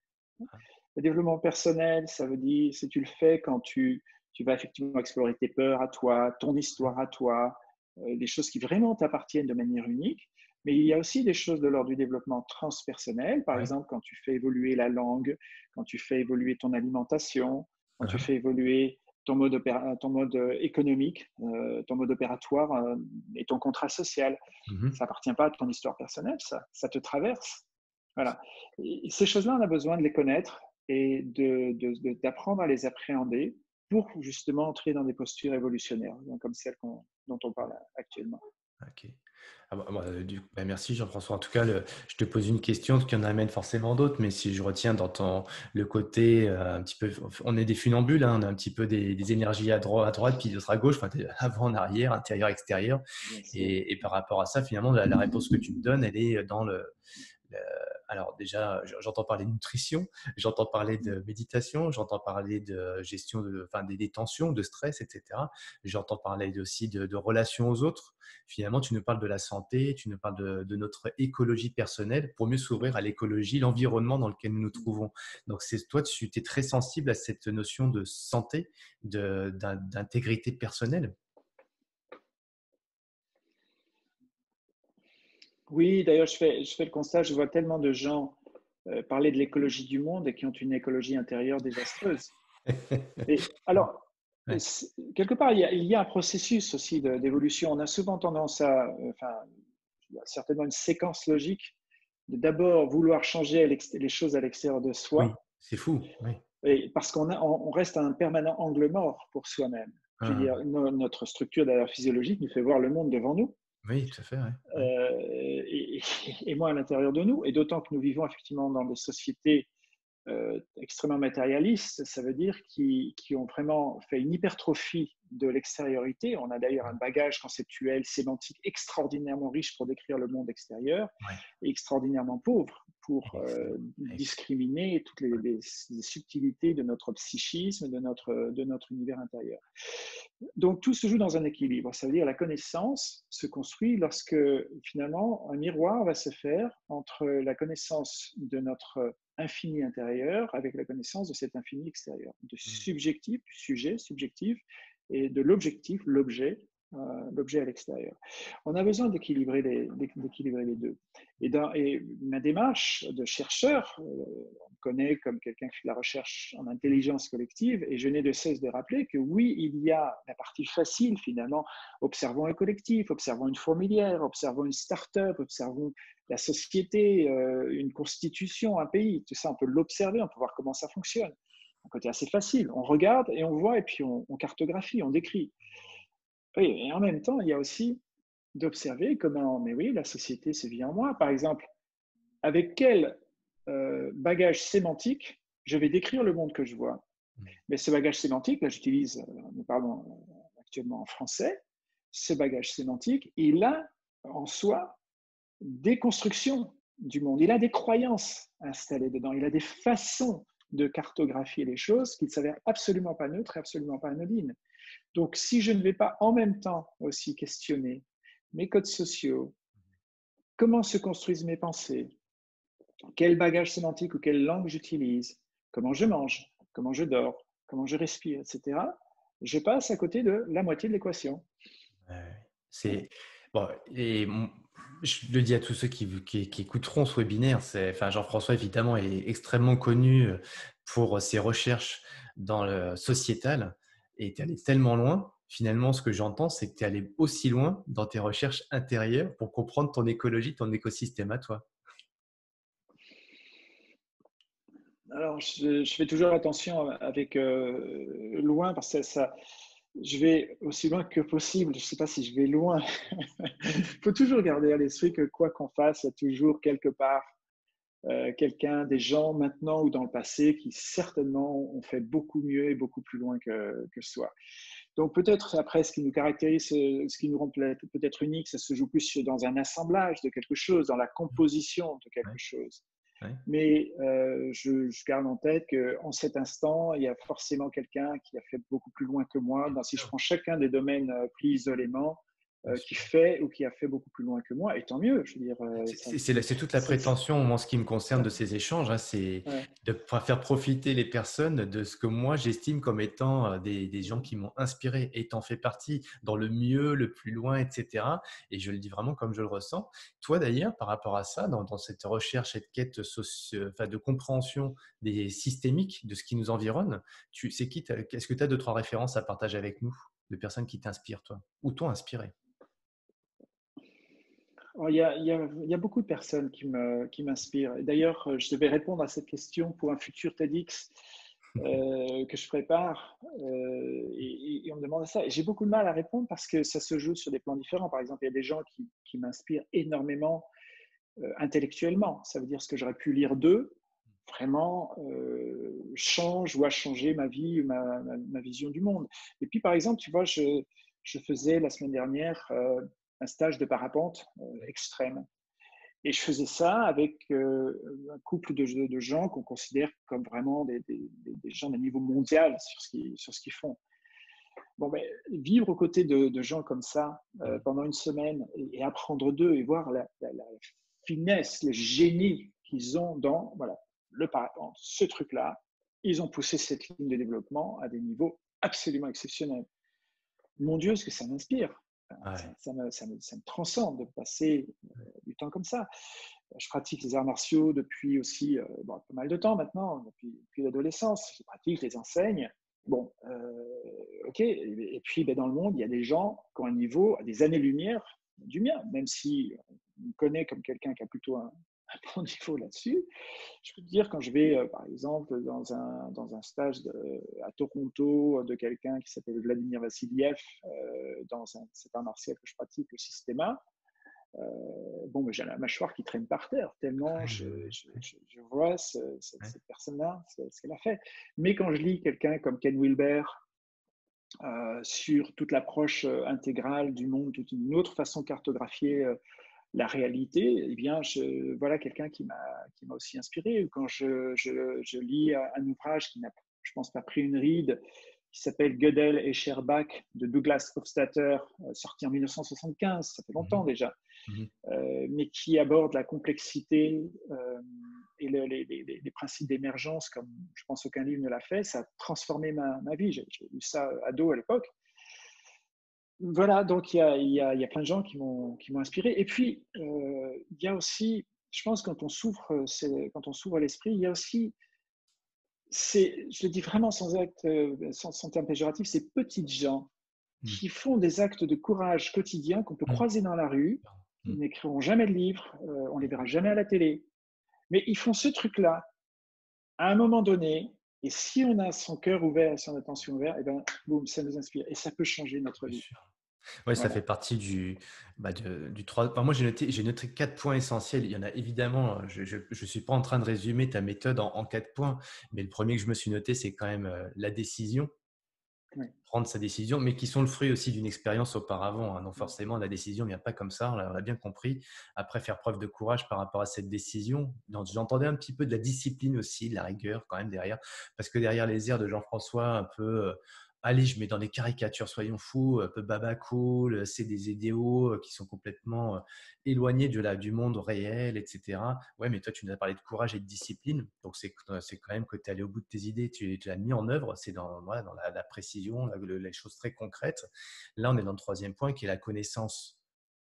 B: Le développement personnel, ça veut dire, si tu le fais quand tu, tu vas effectivement explorer tes peurs à toi, ton histoire à toi, euh, des choses qui vraiment t'appartiennent de manière unique. Mais il y a aussi des choses de l'ordre du développement transpersonnel. Par
A: Ouais.
B: exemple, quand tu fais évoluer la langue, quand tu fais évoluer ton alimentation, quand tu
A: Uh-huh.
B: fais évoluer ton mode, opéra, ton mode économique, euh, ton mode opératoire euh, et ton contrat social.
A: Mhm.
B: Ça n'appartient pas à ton histoire personnelle, ça, ça te traverse. Voilà. Et ces choses-là, on a besoin de les connaître et de, de, de, d'apprendre à les appréhender pour justement entrer dans des postures évolutionnaires, comme celles qu'on, dont on parle actuellement.
A: Ok. Ah bah, bah, euh, du coup, bah, merci Jean-François. En tout cas, le- je te pose une question qui en amène forcément d'autres, mais si je retiens dans ton, le côté euh, un petit peu, on est des funambules, hein, on a un petit peu des, des énergies à droite, à droite, puis d'autres à gauche, enfin, t'es avant, en arrière, intérieur, extérieur.
B: Bien sûr.
A: Et, et par rapport à ça, finalement, la, la réponse que tu me donnes, elle est dans le, le- alors déjà, j'entends parler de nutrition, j'entends parler de méditation, j'entends parler de gestion de, enfin, des, des tensions, de stress, et cetera. J'entends parler aussi de, de relations aux autres. Finalement, tu nous parles de la santé, tu nous parles de, de notre écologie personnelle pour mieux s'ouvrir à l'écologie, l'environnement dans lequel nous nous trouvons. Donc, c'est toi, tu es très sensible à cette notion de santé, de, d'in- d'intégrité personnelle.
B: Oui, d'ailleurs, je fais, je fais le constat, je vois tellement de gens euh, parler de l'écologie du monde et qui ont une écologie intérieure désastreuse. Et alors,
A: Ouais.
B: quelque part, il y, a, il y a un processus aussi de, d'évolution. On a souvent tendance à, enfin, il y a certainement une séquence logique de d'abord vouloir changer les choses à l'extérieur de
A: Oui,
B: soi,
A: c'est fou. Oui.
B: et parce qu'on a, on reste à un permanent angle mort pour soi-même. Je veux
A: Ah,
B: dire, notre structure d'ailleurs physiologique nous fait voir le monde devant nous
A: oui, tout à fait. Ouais. Ouais.
B: euh, et, et, moins à l'intérieur de nous. Et d'autant que nous vivons effectivement dans des sociétés euh, extrêmement matérialistes, ça veut dire qui, qui ont vraiment fait une hypertrophie de l'extériorité. On a d'ailleurs un bagage conceptuel, sémantique extraordinairement riche pour décrire le monde extérieur
A: Ouais.
B: et extraordinairement pauvre pour
A: Excellent.
B: euh,
A: Excellent.
B: discriminer toutes les, les, les, subtilités de notre psychisme, de notre, de notre univers intérieur. Donc tout se joue dans un équilibre. Ça veut dire la connaissance se construit lorsque finalement un miroir va se faire entre la connaissance de notre infini intérieur avec la connaissance de cet infini extérieur, de
A: Mm.
B: subjectif, du sujet subjectif, et de l'objectif, l'objet, euh, l'objet à l'extérieur. On a besoin d'équilibrer les, d'équilibrer les deux. Et, dans, et ma démarche de chercheur, euh, on me connaît comme quelqu'un qui fait de la recherche en intelligence collective, et je n'ai de cesse de rappeler que oui, il y a la partie facile finalement, observons un collectif, observons une fourmilière, observons une start-up, observons la société, euh, une constitution, un pays, tout ça on peut l'observer, on peut voir comment ça fonctionne. Un côté assez facile, on regarde et on voit et puis on, on cartographie, on décrit. Oui, et en même temps, il y a aussi d'observer comment, mais oui, la société se vit en moi. Par exemple, avec quel euh, bagage sémantique je vais décrire le monde que je vois. Mais ce bagage sémantique, là j'utilise, euh, nous parlons actuellement en français, ce bagage sémantique, il a en soi des constructions du monde, il a des croyances installées dedans, il a des façons de cartographier les choses qui ne s'avèrent absolument pas neutres et absolument pas anodines. Donc, si je ne vais pas en même temps aussi questionner mes codes sociaux, comment se construisent mes pensées, quel bagage sémantique ou quelle langue j'utilise, comment je mange, comment je dors, comment je respire, et cetera, je passe à côté de la moitié de l'équation.
A: Ouais, c'est bon, et mon- je le dis à tous ceux qui, qui, qui écouteront ce webinaire, c'est, enfin, Jean-François évidemment est extrêmement connu euh, pour ses recherches dans le sociétal et tu es allé tellement loin. Finalement, ce que j'entends, c'est que tu es allé aussi loin dans tes recherches intérieures pour comprendre ton écologie, ton écosystème à toi.
B: Alors, je, je fais toujours attention avec euh, loin parce que ça, je vais aussi loin que possible. Je ne sais pas si je vais loin. Il faut toujours garder à l'esprit que quoi qu'on fasse, il y a toujours quelque part euh, quelqu'un, des gens maintenant ou dans le passé qui certainement ont fait beaucoup mieux et beaucoup plus loin que, que soi. Donc peut-être après, ce qui nous caractérise, ce qui nous rend peut-être unique, ça se joue plus dans un assemblage de quelque chose, dans la composition de quelque
A: Ouais,
B: chose.
A: ouais.
B: Mais euh, je, je garde en tête qu'en cet instant, il y a forcément quelqu'un qui a fait beaucoup plus loin que moi.
A: Bien
B: Donc, si je
A: sûr,
B: prends chacun des domaines euh, pris isolément,
A: bien
B: euh, qui
A: sûr.
B: fait ou qui a fait beaucoup plus loin que moi, et tant mieux. Je veux dire, euh,
A: C'est
B: ça,
A: c'est- c'est la-
B: c'est,
A: c'est toute la
B: c'est,
A: prétention, moi, en ce qui me concerne,
B: ouais,
A: de ces échanges, hein, c'est
B: ouais.
A: de pouvoir faire profiter les personnes de ce que moi j'estime comme étant euh, des, des gens qui m'ont inspiré, et t'en fais partie dans le mieux, le plus loin, et cetera. Et je le dis vraiment comme je le ressens. Toi, d'ailleurs, par rapport à ça, dans, dans cette recherche, cette quête socio- enfin, de compréhension des systémiques de ce qui nous environne, tu, c'est qui, t'as- est-ce que tu as deux, trois références à partager avec nous, de personnes qui t'inspirent, toi, ou t'ont inspiré?
B: Alors, il, y a, il, y a, il y a beaucoup de personnes qui, me, qui m'inspirent. Et d'ailleurs, euh, je devais répondre à cette question pour un futur TEDx euh, que je prépare. Euh, et, et on me demande ça. Et j'ai beaucoup de mal à répondre parce que ça se joue sur des plans différents. Par exemple, il y a des gens qui, qui m'inspirent énormément euh, intellectuellement. Ça veut dire ce que j'aurais pu lire d'eux vraiment euh, change ou a changé ma vie, ma, ma, ma, vision du monde. Et puis, par exemple, tu vois, je, je faisais la semaine dernière euh, un stage de parapente euh, extrême. Et je faisais ça avec euh, un couple de, de, de gens qu'on considère comme vraiment des, des, des gens d'un niveau mondial sur ce qu'ils, sur ce qu'ils font. Bon, ben, vivre aux côtés de, de gens comme ça euh, pendant une semaine et, et apprendre d'eux et voir la, la, la finesse, le génie qu'ils ont dans voilà, le parapente, ce truc-là, ils ont poussé cette ligne de développement à des niveaux absolument exceptionnels. Mon Dieu, ce que ça m'inspire. Ça,
A: Ouais.
B: ça, me, ça, me, ça me transcende de passer euh, du temps comme ça. Je pratique les arts martiaux depuis aussi euh, bon, pas mal de temps maintenant, depuis, depuis l'adolescence. Je pratique, je les enseigne. Bon, euh, ok. Et, et puis, ben, dans le monde, il y a des gens qui ont un niveau à des années-lumière du mien, même si on me connaît comme quelqu'un qui a plutôt un, un bon niveau là-dessus. Je peux te dire, quand je vais, euh, par exemple, dans un, dans un stage de, à Toronto de quelqu'un qui s'appelle Vladimir Vassiliev, euh, dans un, cet art martial que je pratique, le Systema, euh, bon, mais j'ai la mâchoire qui traîne par terre, tellement je, je, je, je vois ce, ce, cette personne-là, ce, ce qu'elle a fait. Mais quand je lis quelqu'un comme Ken Wilber, euh, sur toute l'approche intégrale du monde, toute une autre façon de cartographier euh, la réalité, eh bien, je, voilà quelqu'un qui m'a, qui m'a aussi inspiré. Quand je, je, je lis un ouvrage qui n'a, je pense, pas pris une ride, qui s'appelle Gödel et Scherbach de Douglas Hofstadter, sorti en mille neuf cent soixante-quinze, ça fait longtemps déjà,
A: Mmh.
B: euh, mais qui aborde la complexité euh, et le, les, les, les, principes d'émergence, comme je pense aucun livre ne l'a fait. Ça a transformé ma, ma vie. J'ai, j'ai lu ça ado à l'époque. voilà, donc il y a, il y a, il y a plein de gens qui m'ont qui m'ont inspiré. Et puis, euh, il y a aussi, je pense, quand on souffre, c'est, quand on s'ouvre à l'esprit, il y a aussi, c'est, je le dis vraiment sans acte, euh, sans, sans terme péjoratif, ces petites gens
A: Mm.
B: qui font des actes de courage quotidiens qu'on peut
A: Mm.
B: croiser dans la rue. Ils
A: Mm.
B: n'écriront jamais de livres, euh, on les verra jamais à la télé, mais ils font ce truc-là à un moment donné. Et si on a son cœur ouvert, son attention ouverte, et ben, boum, ça nous inspire et ça peut changer notre
A: Bien
B: vie.
A: sûr. Ouais, ça fait
B: Voilà.
A: partie du, bah de, du trois. Enfin, moi, j'ai noté, j'ai noté quatre points essentiels. Il y en a évidemment, je ne suis pas en train de résumer ta méthode en, en quatre points, mais le premier que je me suis noté, c'est quand même euh, la décision,
B: Ouais.
A: prendre sa décision, mais qui sont le fruit aussi d'une expérience auparavant, hein. Donc forcément, la décision ne vient pas comme ça, on l'a on l'a bien compris. Après, faire preuve de courage par rapport à cette décision. Donc, j'entendais un petit peu de la discipline aussi, de la rigueur quand même derrière, parce que derrière les airs de Jean-François, un peu, euh, allez, je mets dans les caricatures, soyons fous, un peu baba cool, c'est des idéaux euh, qui sont complètement euh, éloignés de la, du monde réel, et cetera. Ouais, mais toi, tu nous as parlé de courage et de discipline, donc c'est c'est quand même que tu es allé au bout de tes idées, tu, tu l'as mis en œuvre, c'est dans, voilà, dans la, la précision, la, le, les choses très concrètes. Là, on est dans le troisième point qui est la connaissance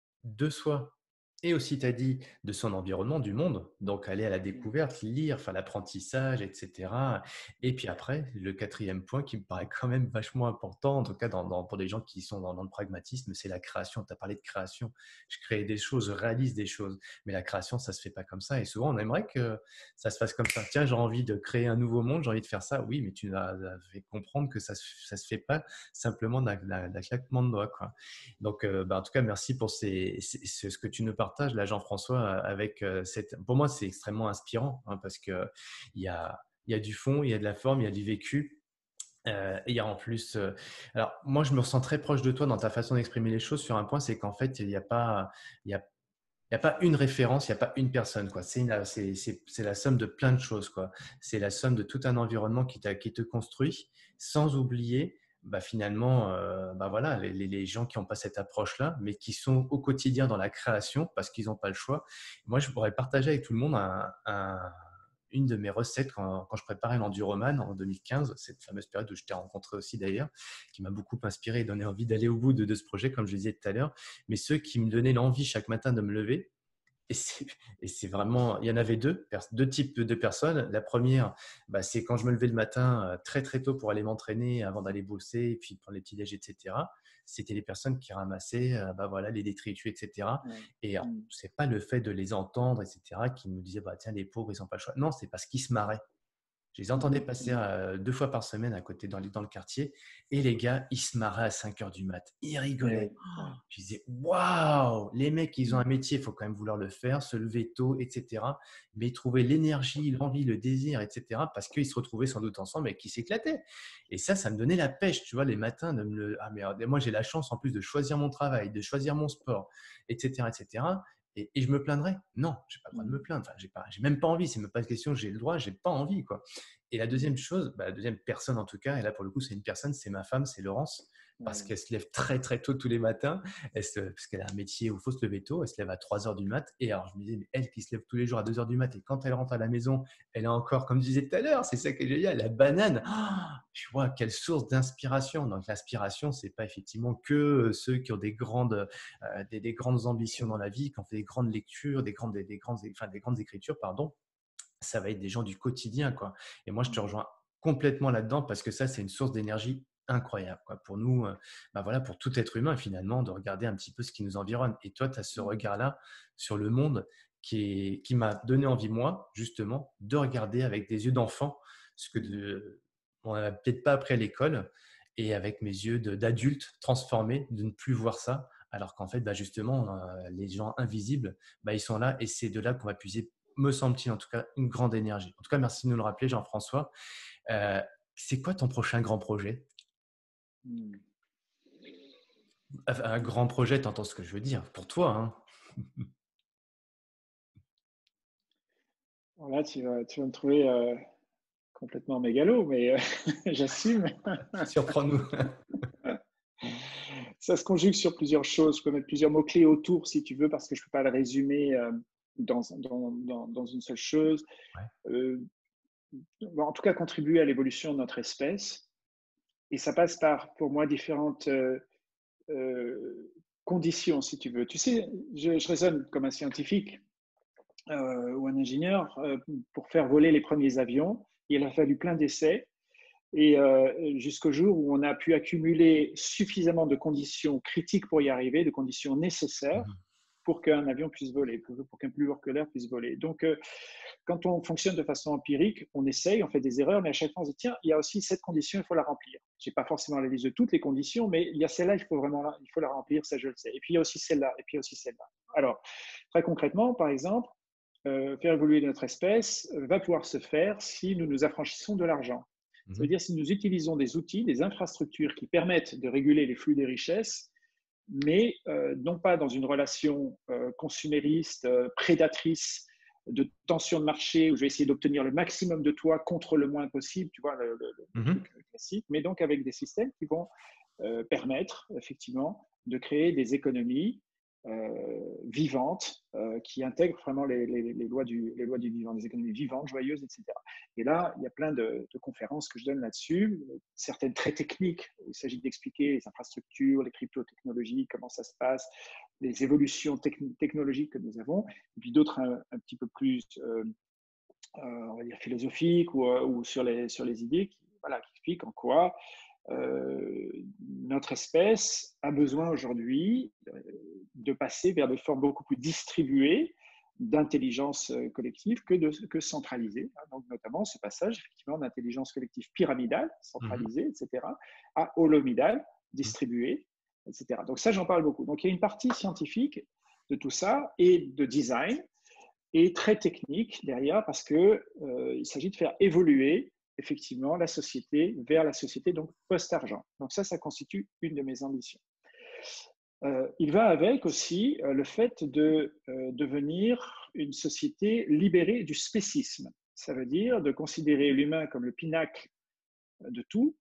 A: de soi et aussi, tu as dit, de son environnement, du monde. Donc, aller à la découverte, lire, faire l'apprentissage, et cetera. Et puis après, le quatrième point qui me paraît quand même vachement important, en tout cas dans, dans, pour des gens qui sont dans, dans le pragmatisme, c'est la création. Tu as parlé de création. Je crée des choses, je réalise des choses. Mais la création, ça ne se fait pas comme ça. Et souvent, on aimerait que ça se fasse comme ça. Tiens, j'ai envie de créer un nouveau monde, j'ai envie de faire ça. Oui, mais tu nous as fait comprendre que ça ne se fait pas simplement d'un claquement de doigts, quoi. Donc, euh, bah, en tout cas, merci pour ces, ces- ce que tu nous partages là, Jean-François, avec euh, cette. Pour moi, c'est extrêmement inspirant hein, parce que il y a, il y a du fond, il y a de la forme, il y a du vécu. Euh, et il y a en plus. euh, Alors, moi, je me ressens très proche de toi dans ta façon d'exprimer les choses sur un point, c'est qu'en fait, il n'y a pas, il y a, il y a pas une référence, il n'y a pas une personne, quoi. C'est une- c'est- c'est- c'est la somme de plein de choses, quoi. C'est la somme de tout un environnement qui, t'a- qui te construit, sans oublier, bah, finalement, euh, bah, voilà, les, les- les gens qui n'ont pas cette approche-là, mais qui sont au quotidien dans la création parce qu'ils n'ont pas le choix. Moi, je pourrais partager avec tout le monde un, un- une de mes recettes quand, quand je préparais l'Enduroman en deux mille quinze, cette fameuse période où je t'ai rencontré aussi d'ailleurs, qui m'a beaucoup inspiré et donné envie d'aller au bout de, de ce projet, comme je le disais tout à l'heure. Mais ceux qui me donnaient l'envie chaque matin de me lever, et c'est, et c'est vraiment, il y en avait deux, deux types de personnes. La première, bah, c'est quand je me levais le matin euh, très très tôt pour aller m'entraîner avant d'aller bosser et puis prendre les petits déj, et cetera. C'était les personnes qui ramassaient euh, bah, voilà, les détritus, et cetera.
B: Ouais.
A: Et alors,
B: Mm.
A: c'est pas le fait de les entendre, et cetera, qui nous disaient, bah, tiens, les pauvres, ils n'ont pas le choix. Non, c'est parce qu'ils se marraient. Je les entendais
B: Mhm.
A: passer
B: Mhm.
A: euh, deux fois par semaine à côté dans, les- dans le quartier et les gars, ils se marraient à cinq heures du mat. Ils
B: Eh
A: rigolaient.
B: oui, ouais.
A: Je disais, waouh, les mecs, ils ont un
B: Mm.
A: métier, il faut quand même vouloir le faire, se lever tôt, et cetera. Mais ils trouvaient l'énergie, l'envie, le désir, et cetera. Parce qu'ils se retrouvaient sans doute ensemble et qu'ils s'éclataient. Et ça, ça me donnait la pêche, tu vois, les matins de me le. Ah, mais alors, moi, j'ai la chance en plus de choisir mon travail, de choisir mon sport, et cetera, et cetera. Et, et je me plaindrais? Non, j'ai pas le droit de
B: Mm.
A: me plaindre. Enfin, j'ai pas, j'ai même pas envie. C'est même pas une question. J'ai le droit, j'ai pas envie, quoi. Et la
B: Mm.
A: deuxième chose, bah, la deuxième personne en tout cas, et là pour le coup c'est une personne, c'est ma femme, c'est Laurence, parce
B: Ouais.
A: qu'elle se lève très très tôt tous les matins, elle se- parce qu'elle a un métier où il faut se lever tôt, elle se lève à trois heures du mat, et alors je me disais, mais elle qui se lève tous les jours à deux heures du mat, et quand elle rentre à la maison, elle a encore, comme je disais tout à l'heure, c'est ça que j'ai dit, la banane, ah, tu vois, quelle source d'inspiration. Donc l'inspiration, c'est pas effectivement que ceux qui ont des grandes, euh, des, des grandes ambitions dans la vie, qui ont fait des grandes lectures, des grandes, des, des grandes, enfin, des grandes écritures, pardon, ça va être des gens du quotidien, quoi. Et moi, je te
B: Mm.
A: rejoins complètement là-dedans parce que ça, c'est une source d'énergie incroyable, quoi. Pour nous, euh, bah voilà, pour tout être humain, finalement, de regarder un petit peu ce qui nous environne. Et toi, tu as ce
B: Mm.
A: regard-là sur le monde qui, est, qui m'a donné envie, moi, justement, de regarder avec des yeux d'enfant ce que
B: Mm.
A: de, on n'a peut-être pas appris à l'école et avec mes yeux de- d'adulte transformés, de ne plus voir ça. Alors qu'en fait, bah justement, euh, les gens invisibles, bah, ils sont là et c'est de là qu'on va puiser, me semble-t-il en tout cas, une grande énergie. En tout cas, merci de nous le rappeler, Jean-François. Euh, c'est quoi ton prochain grand projet?
B: Mm.
A: Enfin, un grand projet, tu entends ce que je veux dire, pour toi, hein.
B: Bon, là, tu vas, tu vas me trouver euh, complètement mégalo, mais euh, j'assume.
A: Surprends-nous.
B: Ça se conjugue sur plusieurs choses. Je peux mettre plusieurs mots-clés autour, si tu veux, parce que je ne peux pas le résumer euh, dans, dans, dans, dans une seule chose.
A: Ouais.
B: Euh, bon, en tout cas, contribuer à l'évolution de notre espèce. Et ça passe par, pour moi, différentes, euh, euh, conditions, si tu veux. Tu sais, je, je raisonne comme un scientifique euh, ou un ingénieur. Euh, pour faire voler les premiers avions, il a fallu plein d'essais. Et euh, jusqu'au jour où on a pu accumuler suffisamment de conditions critiques pour y arriver, de conditions nécessaires
A: Mhm.
B: pour qu'un avion puisse voler, pour, pour qu'un plus lourd que l'air puisse voler. Donc, euh, quand on fonctionne de façon empirique, on essaye, on fait des erreurs, mais à chaque fois on se dit, tiens, il y a aussi cette condition, il faut la remplir. Je n'ai pas forcément la liste de toutes les conditions, mais il y a celle-là, il faut vraiment la, il faut la remplir, ça je le sais. Et puis il y a aussi celle-là, et puis il y a aussi celle-là. Alors, très concrètement, par exemple, euh, faire évoluer notre espèce euh, va pouvoir se faire si nous nous affranchissons de l'argent. Ça veut
A: Mhm.
B: dire si nous utilisons des outils, des infrastructures qui permettent de réguler les flux des richesses, mais euh, non pas dans une relation euh, consumériste, euh, prédatrice, de tension de marché, où je vais essayer d'obtenir le maximum de toi contre le moins possible, tu vois, le, le, le
A: Mhm.
B: truc classique, mais donc avec des systèmes qui vont euh, permettre, effectivement, de créer des économies euh, vivantes euh, qui intègrent vraiment les, les, les, lois du, les lois du vivant, des économies vivantes, joyeuses, et cetera. Et là, il y a plein de, de conférences que je donne là-dessus, certaines très techniques. Il s'agit d'expliquer les infrastructures, les crypto-technologies, comment ça se passe, les évolutions technologiques que nous avons, et puis d'autres un, un petit peu plus, euh, euh, on va dire, philosophiques ou, euh, ou sur, les, sur les idées qui, voilà, qui expliquent en quoi euh, notre espèce a besoin aujourd'hui euh, de passer vers des formes beaucoup plus distribuées d'intelligence collective que, de, que centralisée. Donc, notamment ce passage, effectivement, d'intelligence collective pyramidale,
A: Mhm.
B: centralisée, et cetera, à holomidale, distribuée, et cetera. Donc, ça, j'en parle beaucoup. Donc, il y a une partie scientifique de tout ça et de design et très technique derrière parce qu'il euh, s'agit de faire évoluer effectivement la société vers la société donc post-argent. Donc ça, ça constitue une de mes ambitions. Euh, il va avec aussi euh, le fait de euh, devenir une société libérée du spécisme. Ça veut dire de considérer l'humain comme le pinacle de tout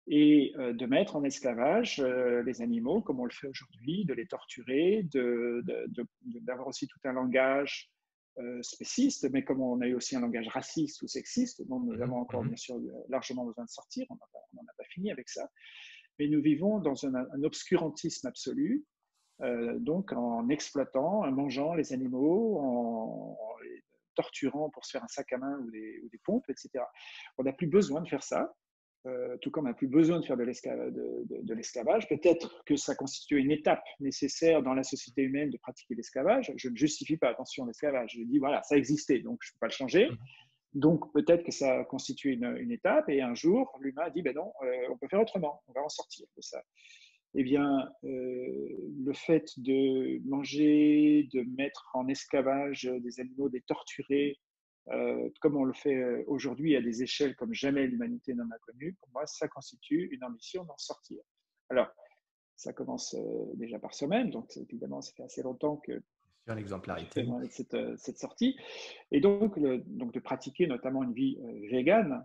B: et euh, de mettre en esclavage euh, les animaux comme on le fait aujourd'hui, de les torturer, de, de, de, d'avoir aussi tout un langage euh, spéciste, mais comme on a eu aussi un langage raciste ou sexiste, dont nous
A: Mhm.
B: avons encore bien
A: Mhm.
B: sûr largement besoin de sortir, on n'en a pas fini avec ça, mais nous vivons dans un, un obscurantisme absolu, euh, donc en exploitant, en mangeant les animaux, en, en les torturant pour se faire un sac à main ou des, ou des pompes, et cetera. On n'a plus besoin de faire ça. Euh, tout comme on n'a plus besoin de faire de, l'esclavage, de, de, de l'esclavage. Peut-être que ça constitue une étape nécessaire dans la société humaine de pratiquer l'esclavage. Je ne justifie pas, attention, l'esclavage. Je dis, voilà, ça existait, donc je ne peux pas le changer.
A: Mhm.
B: Donc peut-être que ça constitue une, une étape, et un jour, l'humain a dit, ben non, euh, on peut faire autrement, on va en sortir de ça. Eh bien, euh, le fait de manger, de mettre en esclavage des animaux, des torturer, euh, comme on le fait aujourd'hui à des échelles comme jamais l'humanité n'en a connu, pour moi, ça constitue une ambition d'en sortir. Alors, ça commence euh, déjà par soi-même, donc évidemment, ça fait assez longtemps que
A: Sur
B: j'ai fait
A: l'exemplarité.
B: moi, cette, euh, cette sortie. Et donc, le, donc, de pratiquer notamment une vie euh, végane.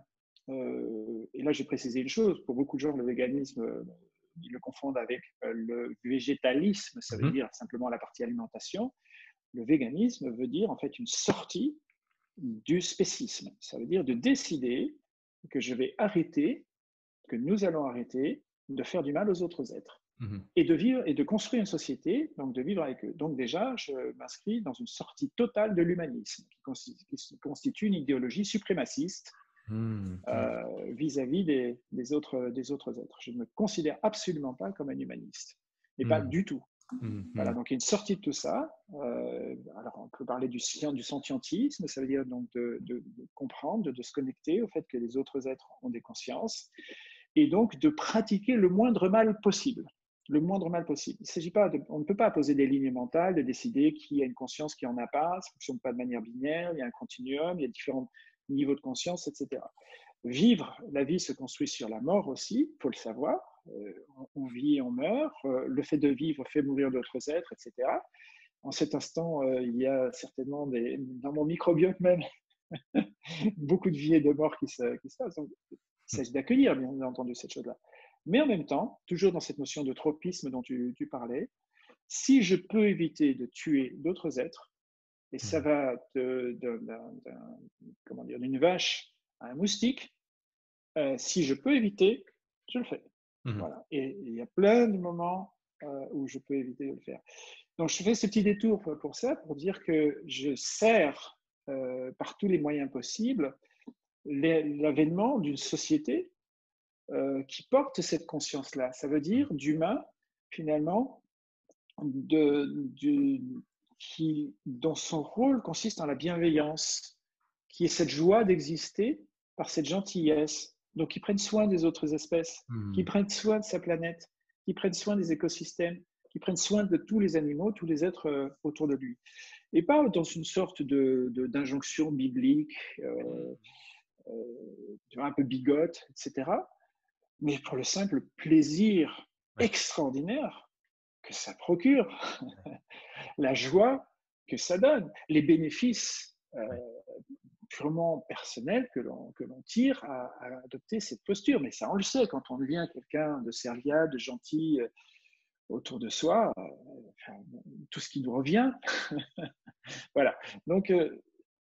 B: Euh, et là, j'ai précisé une chose, pour beaucoup de gens, le véganisme, euh, ils le confondent avec euh, le végétalisme, ça veut
A: Mhm.
B: dire simplement la partie alimentation. Le véganisme veut dire en fait une sortie du spécisme. Ça veut dire de décider que je vais arrêter, que nous allons arrêter de faire du mal aux autres êtres
A: Mhm.
B: et de vivre et de construire une société, donc de vivre avec eux. Donc déjà, je m'inscris dans une sortie totale de l'humanisme qui constitue, qui constitue une idéologie suprémaciste
A: Mhm.
B: euh, vis-à-vis des, des, autres, des autres êtres. Je ne me considère absolument pas comme un humaniste, mais pas
A: Mhm.
B: du tout. Voilà,
A: Mhm.
B: donc il y a une sortie de tout ça. Euh, alors on peut parler du, du sentientisme, ça veut dire donc de, de, de comprendre, de, de se connecter au fait que les autres êtres ont des consciences, et donc de pratiquer le moindre mal possible. Le moindre mal possible. Il s'agit pas de, on ne peut pas poser des lignes mentales, de décider qui a une conscience, qui en a pas. Ça ne fonctionne pas de manière binaire. Il y a un continuum, il y a différents niveaux de conscience, et cetera. Vivre, la vie se construit sur la mort aussi, il faut le savoir. Euh, on, on vit et on meurt. Euh, le fait de vivre fait mourir d'autres êtres, et cetera. En cet instant, euh, il y a certainement des, dans mon microbiote même beaucoup de vie et de mort qui se, qui se passent. Donc, il s'agit d'accueillir, bien entendu, cette chose-là. Mais en même temps, toujours dans cette notion de tropisme dont tu, tu parlais, si je peux éviter de tuer d'autres êtres, et ça
A: Mhm.
B: va de, de, de, de, comment dire, d'une vache à un moustique, euh, si je peux éviter, je le fais.
A: Mhm.
B: Voilà. Et il y a plein de moments euh, où je peux éviter de le faire. Donc, je fais ce petit détour pour ça, pour dire que je sers euh, par tous les moyens possibles l'avènement d'une société euh, qui porte cette conscience-là. Ça veut dire d'humain, finalement, de, de, qui, dont son rôle consiste en la bienveillance, qui est cette joie d'exister par cette gentillesse. Donc, qui prennent soin des autres espèces, mmh. qui prennent soin de sa planète, qui prennent soin des écosystèmes, qui prennent soin de tous les animaux, tous les êtres euh, autour de lui. Et pas dans une sorte de, de, d'injonction biblique, euh, euh, un peu bigote, et cetera, mais pour le simple plaisir ouais. extraordinaire que ça procure, la joie que ça donne, les bénéfices euh, ouais. purement personnels que l'on, que l'on tire à, à adopter cette posture. Mais ça, on le sait, quand on devient quelqu'un de serviable, de gentil euh, autour de soi, euh, enfin, tout ce qui nous revient. Voilà. Donc, euh,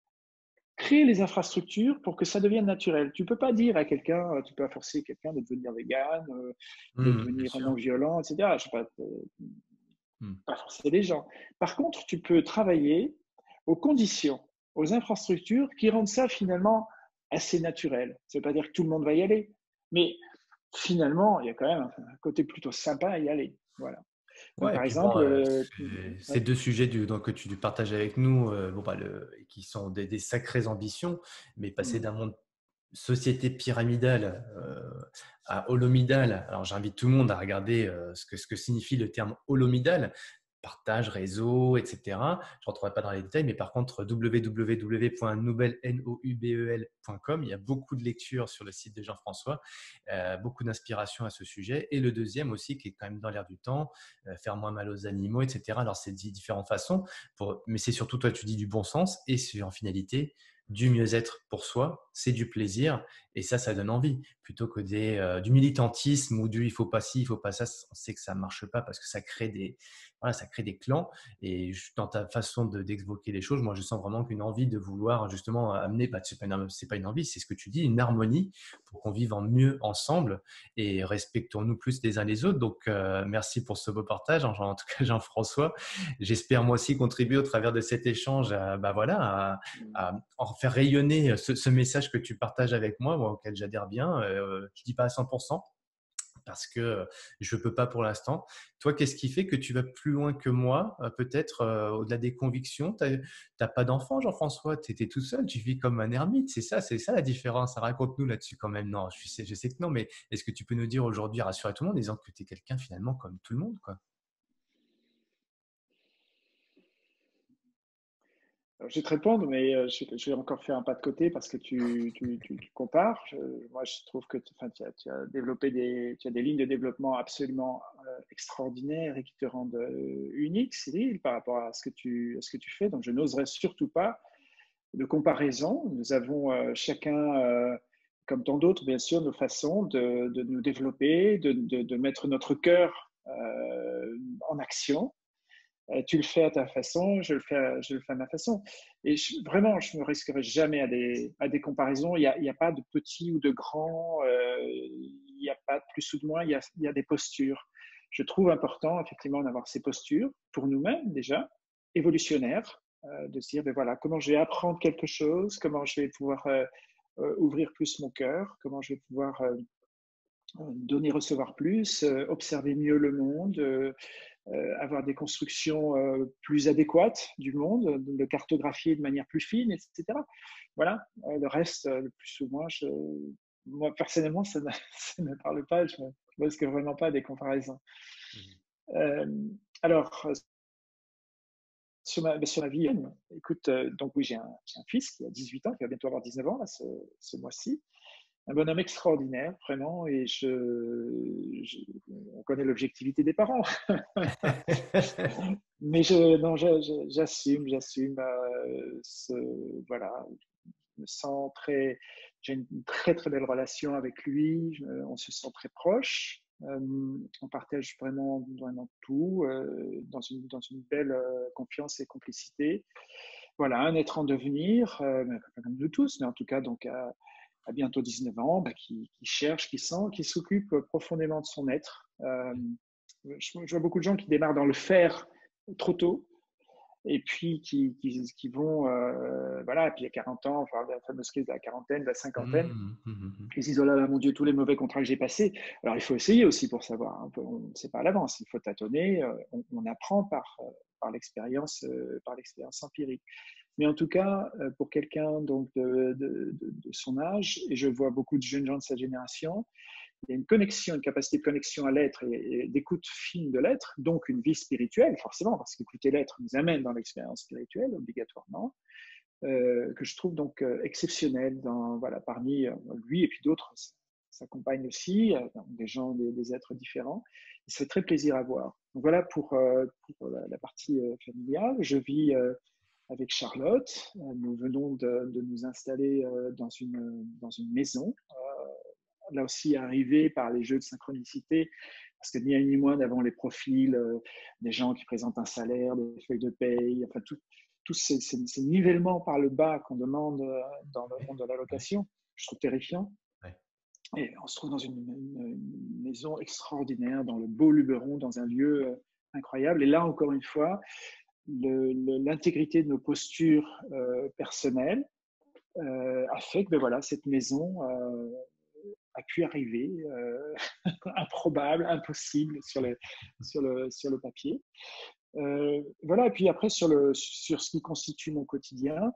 B: créer les infrastructures pour que ça devienne naturel. Tu ne peux pas dire à quelqu'un, tu peux pas forcer quelqu'un de devenir vegan, euh, de mmh, devenir non violent, et cetera. Je ne sais pas, euh, mmh. pas forcer les gens. Par contre, tu peux travailler aux conditions, aux infrastructures qui rendent ça finalement assez naturel. Ça ne veut pas dire que tout le monde va y aller, mais finalement, il y a quand même un côté plutôt sympa à y aller. Voilà. Donc,
A: ouais,
B: par exemple,
A: bon, euh, ces ouais. deux sujets du, donc, que tu partages avec nous, euh, bon, bah, le, qui sont des, des sacrées ambitions, mais passer mmh. d'un monde société pyramidale euh, à holomidale. Alors, j'invite tout le monde à regarder euh, ce, que, ce que signifie le terme holomidale. Partage, réseau, et cetera. Je ne rentrerai pas dans les détails, mais par contre, w w w point noubel point com, il y a beaucoup de lectures sur le site de Jean-François, euh, beaucoup d'inspiration à ce sujet. Et le deuxième aussi, qui est quand même dans l'air du temps, euh, faire moins mal aux animaux, et cetera. Alors, c'est dit différentes façons, pour, mais c'est surtout, toi, tu dis du bon sens et c'est en finalité du mieux-être pour soi, c'est du plaisir et ça, ça donne envie plutôt que des, euh, du militantisme ou du il faut pas ci, il faut pas ça. On sait que ça marche pas parce que ça crée des, voilà, ça crée des clans et dans ta façon de, d'exvoquer les choses, moi, je sens vraiment qu'une envie de vouloir justement amener, bah, c'est pas une, c'est pas une envie, c'est ce que tu dis, une harmonie pour qu'on vive en mieux ensemble et respectons-nous plus les uns les autres. Donc, euh, merci pour ce beau partage, en, en tout cas Jean-François. J'espère moi aussi contribuer au travers de cet échange, à, bah voilà, à, à, à faire rayonner ce, ce message que tu partages avec moi, moi auquel j'adhère bien. Euh, je dis pas à cent pour cent parce que je ne peux pas pour l'instant. Toi, qu'est-ce qui fait que tu vas plus loin que moi, peut-être euh, au-delà des convictions? Tu n'as pas d'enfant, Jean-François, tu étais tout seul, tu vis comme un ermite, c'est ça, c'est ça la différence. Raconte-nous là-dessus quand même. Non, je sais, je sais que non, mais est-ce que tu peux nous dire aujourd'hui, rassurer tout le monde, en disant que tu es quelqu'un finalement comme tout le monde, quoi?
B: Alors, je vais te répondre, mais je, je vais encore faire un pas de côté parce que tu, tu, tu, tu compares. Je, moi, je trouve que tu, enfin, tu, as, tu as développé des, tu as des lignes de développement absolument euh, extraordinaires et qui te rendent euh, unique, Cyril, par rapport à ce que tu, à ce que tu fais. Donc, je n'oserais surtout pas de comparaison. Nous avons euh, chacun, euh, comme tant d'autres, bien sûr, nos façons de, de nous développer, de, de, de mettre notre cœur euh, en action. Tu le fais à ta façon, je le fais à, je le fais à ma façon. Et je, vraiment, je ne me risquerai jamais à des, à des comparaisons. Il n'y a, il y a pas de petit ou de grand, euh, il n'y a pas de plus ou de moins, il y a, il y a des postures. Je trouve important, effectivement, d'avoir ces postures, pour nous-mêmes déjà, évolutionnaires, euh, de se dire, ben voilà, comment je vais apprendre quelque chose, comment je vais pouvoir euh, euh, ouvrir plus mon cœur, comment je vais pouvoir euh, donner, recevoir plus, euh, observer mieux le monde, euh, Euh, avoir des constructions euh, plus adéquates du monde, le cartographier de manière plus fine, et cetera. Voilà. Euh, le reste, euh, le plus souvent, je, moi personnellement, ça ne, ça ne parle pas. Je ne risque vraiment pas des comparaisons. Mmh. Euh, alors, sur ma, sur ma vie, écoute, euh, donc oui, j'ai un, j'ai un fils qui a dix-huit ans, qui va bientôt avoir dix-neuf ans là, ce, ce mois-ci. Un bonhomme extraordinaire, vraiment, et je, je on connaît l'objectivité des parents. Mais je, non, je, je, j'assume, j'assume, euh, ce, voilà, je me sens très, j'ai une très très belle relation avec lui, je, on se sent très proche, euh, on partage vraiment, vraiment tout, euh, dans, une, dans une belle euh, confiance et complicité. Voilà, un être en devenir, euh, comme nous tous, mais en tout cas, donc, à, à bientôt dix-neuf ans, bah, qui, qui cherche, qui sent, qui s'occupe profondément de son être. Euh, je, je vois beaucoup de gens qui démarrent dans le faire trop tôt et puis qui, qui, qui vont, euh, voilà, puis à quarante ans, enfin, la fameuse crise de la quarantaine, de la cinquantaine,
A: Mmh, mmh, mmh.
B: ils se disent, oh là là, mon Dieu, tous les mauvais contrats que j'ai passés. Alors, il faut essayer aussi pour savoir. Hein, on ne sait pas à l'avance. Il faut tâtonner. Euh, on, on apprend par, euh, par l'expérience euh, par l'expérience empirique. Mais en tout cas, euh, pour quelqu'un donc de, de, de, de son âge, et je vois beaucoup de jeunes gens de cette génération, il y a une connexion, une capacité de connexion à l'être et, et d'écoute fine de l'être, donc une vie spirituelle, forcément, parce qu'écouter l'être nous amène dans l'expérience spirituelle, obligatoirement, euh, que je trouve donc euh, exceptionnel dans, voilà, parmi euh, lui et puis d'autres, sa compagne aussi, euh, des gens, des, des êtres différents. Et ça fait très plaisir à voir. Donc voilà pour, euh, pour la, la, partie euh, familiale. Je vis euh, avec Charlotte. Euh, nous venons de, de nous installer euh, dans, une, dans une maison. Euh, là aussi arrivé par les jeux de synchronicité, parce que ni un ni moins n'avons les profils euh, des gens qui présentent un salaire, des feuilles de paye, enfin tout, tous ces, ces, ces nivellements par le bas qu'on demande euh, dans le monde de la location, je trouve terrifiant. Ouais. Et on se trouve dans une, une, une maison extraordinaire, dans le beau Luberon, dans un lieu euh, incroyable. Et là, encore une fois, l'intégrité de nos postures euh, personnelles euh, a fait que ben voilà, cette maison euh, a pu arriver, euh, improbable, impossible sur le, sur le, sur le papier. Euh, voilà, et puis après, sur, le, sur ce qui constitue mon quotidien,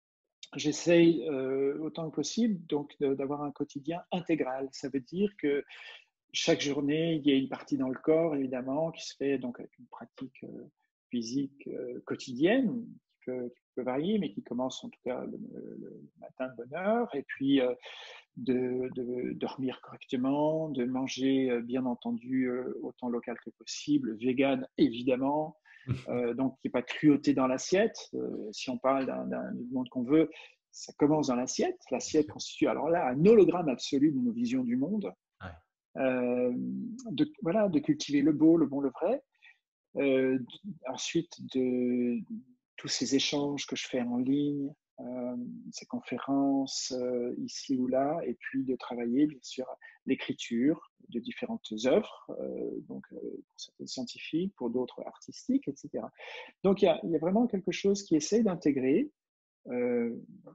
B: j'essaye euh, autant que possible donc d'avoir un quotidien intégral. Ça veut dire que chaque journée, il y a une partie dans le corps, évidemment, qui se fait donc avec une pratique euh, physique euh, quotidienne, qui peut, qui peut varier, mais qui commence en tout cas le, le matin de bonne heure, et puis euh, de, de dormir correctement, de manger, euh, bien entendu, euh, autant local que possible, vegan, évidemment, euh, donc il n'y a pas de cruauté dans l'assiette. Euh, si on parle d'un monde qu'on veut, ça commence dans l'assiette. L'assiette constitue alors là un hologramme absolu de nos visions du monde. Ouais. Euh, de, voilà, de cultiver le beau, le bon, le vrai. Euh, ensuite, de tous ces échanges que je fais en ligne, euh, ces conférences euh, ici ou là, et puis de travailler bien sûr l'écriture de différentes œuvres, euh, donc euh, pour certaines scientifiques, pour d'autres artistiques, et cetera. Donc il y a, il y a vraiment quelque chose qui essaie d'intégrer euh,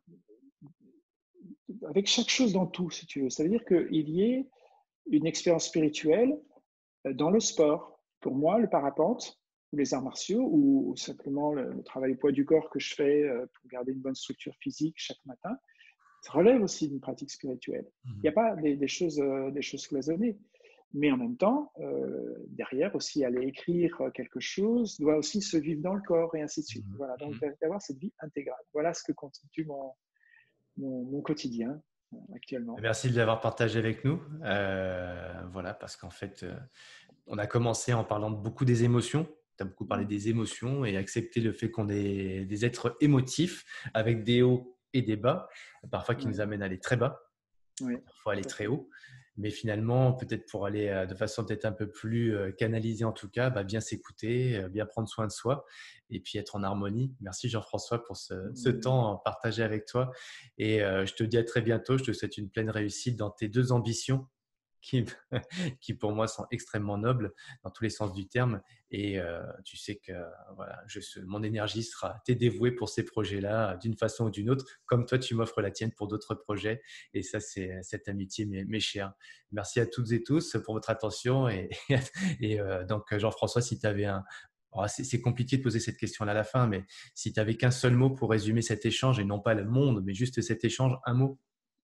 B: avec chaque chose dans tout, si tu veux. Ça veut dire qu'il y ait une expérience spirituelle dans le sport. Pour moi, le parapente, ou les arts martiaux, ou simplement le, le travail au poids du corps que je fais pour garder une bonne structure physique chaque matin, ça relève aussi d'une pratique spirituelle. Il n'y a pas des, des, choses, des choses cloisonnées. Mais en même temps, euh, derrière aussi, aller écrire quelque chose doit aussi se vivre dans le corps et ainsi de suite. Voilà, donc d'avoir cette vie intégrale. Voilà ce que constitue mon, mon, mon quotidien actuellement.
A: Merci de l'avoir partagé avec nous. Euh, voilà, parce qu'en fait, euh, on a commencé en parlant de beaucoup des émotions. Tu as beaucoup parlé des émotions et accepter le fait qu'on est des êtres émotifs avec des hauts et des bas, parfois qui ouais. nous amènent à aller très bas, ouais. parfois aller très haut. Mais finalement, peut-être pour aller de façon peut-être un peu plus canalisée en tout cas, bah bien s'écouter, bien prendre soin de soi et puis être en harmonie. Merci Jean-François pour ce, ce mmh. temps partagé avec toi. Et euh, je te dis à très bientôt. Je te souhaite une pleine réussite dans tes deux ambitions qui, qui pour moi sont extrêmement nobles dans tous les sens du terme. Et euh, tu sais que voilà, je, mon énergie sera t'es dévouée pour ces projets-là d'une façon ou d'une autre, comme toi tu m'offres la tienne pour d'autres projets. Et ça, c'est cette amitié m'est, m'est chère. Merci à toutes et tous pour votre attention. Et, et euh, donc Jean-François, si tu avais un Oh, c'est, c'est compliqué de poser cette question-là à la fin, mais si tu n'avais qu'un seul mot pour résumer cet échange, et non pas le monde, mais juste cet échange, un mot.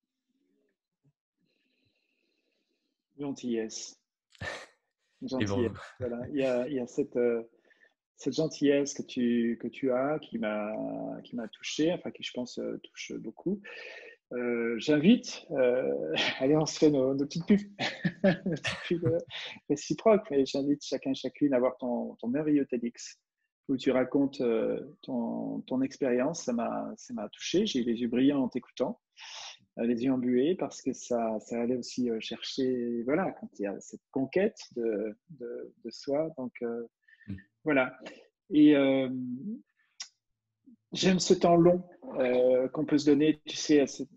B: Gentillesse. Gentillesse. Bon. Voilà. Il y a, il y a cette, euh, cette gentillesse que tu, que tu as qui m'a, qui m'a touché, enfin qui je pense euh, touche beaucoup. Euh, j'invite, euh, allez, on se fait nos, nos petites pubs, nos petites pubs réciproques, mais j'invite chacun et chacune à voir ton, ton merveilleux TEDx où tu racontes euh, ton, ton expérience. Ça m'a, ça m'a touché, j'ai eu les yeux brillants en t'écoutant, les yeux embués, parce que ça, ça allait aussi chercher, voilà, quand il y a cette conquête de, de, de soi. Donc, euh, mmh. voilà. Et euh, j'aime ce temps long euh, qu'on peut se donner, tu sais, à cette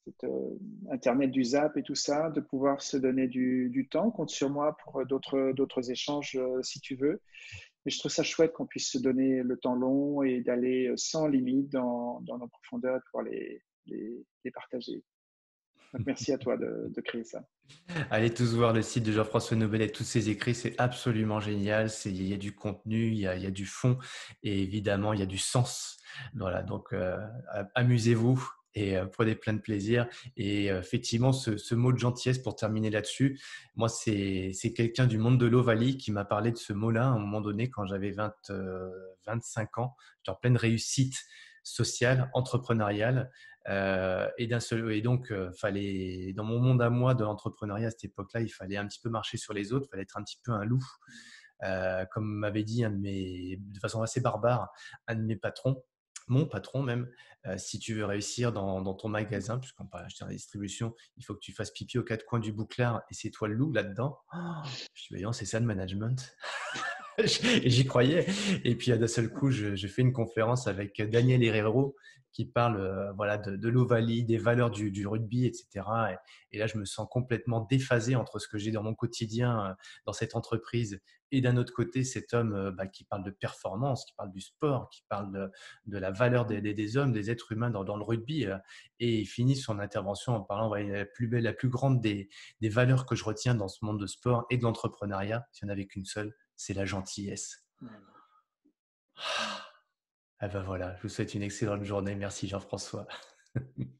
B: cette, euh, Internet du Zap et tout ça, de pouvoir se donner du, du temps. Compte sur moi pour d'autres, d'autres échanges euh, si tu veux. Mais je trouve ça chouette qu'on puisse se donner le temps long et d'aller sans limite dans, dans nos profondeurs et pouvoir les, les, les partager. Donc, merci à toi de, de créer ça.
A: Allez tous voir le site de Jean-François Nobel et tous ses écrits, c'est absolument génial. C'est, il y a du contenu, il y a, il y a du fond et évidemment, il y a du sens. Voilà, donc euh, amusez-vous et euh, prenez plein de plaisir. Et euh, effectivement, ce, ce mot de gentillesse pour terminer là-dessus, moi, c'est, c'est quelqu'un du monde de l'Ovalie qui m'a parlé de ce mot-là à un moment donné quand j'avais vingt, euh, vingt-cinq ans. J'étais en pleine réussite sociale, entrepreneuriale. Euh, et, d'un seul, et donc, euh, fallait, dans mon monde à moi de l'entrepreneuriat à cette époque-là, il fallait un petit peu marcher sur les autres, il fallait être un petit peu un loup. Euh, comme m'avait dit un de mes, de façon assez barbare, un de mes patrons, mon patron même, euh, si tu veux réussir dans, dans ton magasin, puisqu'on parle d'acheter en distribution, il faut que tu fasses pipi aux quatre coins du bouclard et c'est toi le loup là-dedans. Oh, je dis, voyons, c'est ça le management. Et j'y croyais. Et puis, d'un seul coup, je, je fais une conférence avec Daniel Herrero qui parle euh, voilà, de, de l'Ovalie, des valeurs du, du rugby, et cetera. Et, et, là, je me sens complètement déphasé entre ce que j'ai dans mon quotidien, euh, dans cette entreprise, et d'un autre côté, cet homme euh, bah, qui parle de performance, qui parle du sport, qui parle de, de la valeur des, des, des hommes, des êtres humains dans, dans le rugby. Euh, et il finit son intervention en parlant ouais, la, plus belle, la plus grande des, des valeurs que je retiens dans ce monde de sport et de l'entrepreneuriat, s'il n'y en avait qu'une seule, c'est la gentillesse. Ah ben voilà, je vous souhaite une excellente journée. Merci Jean-François.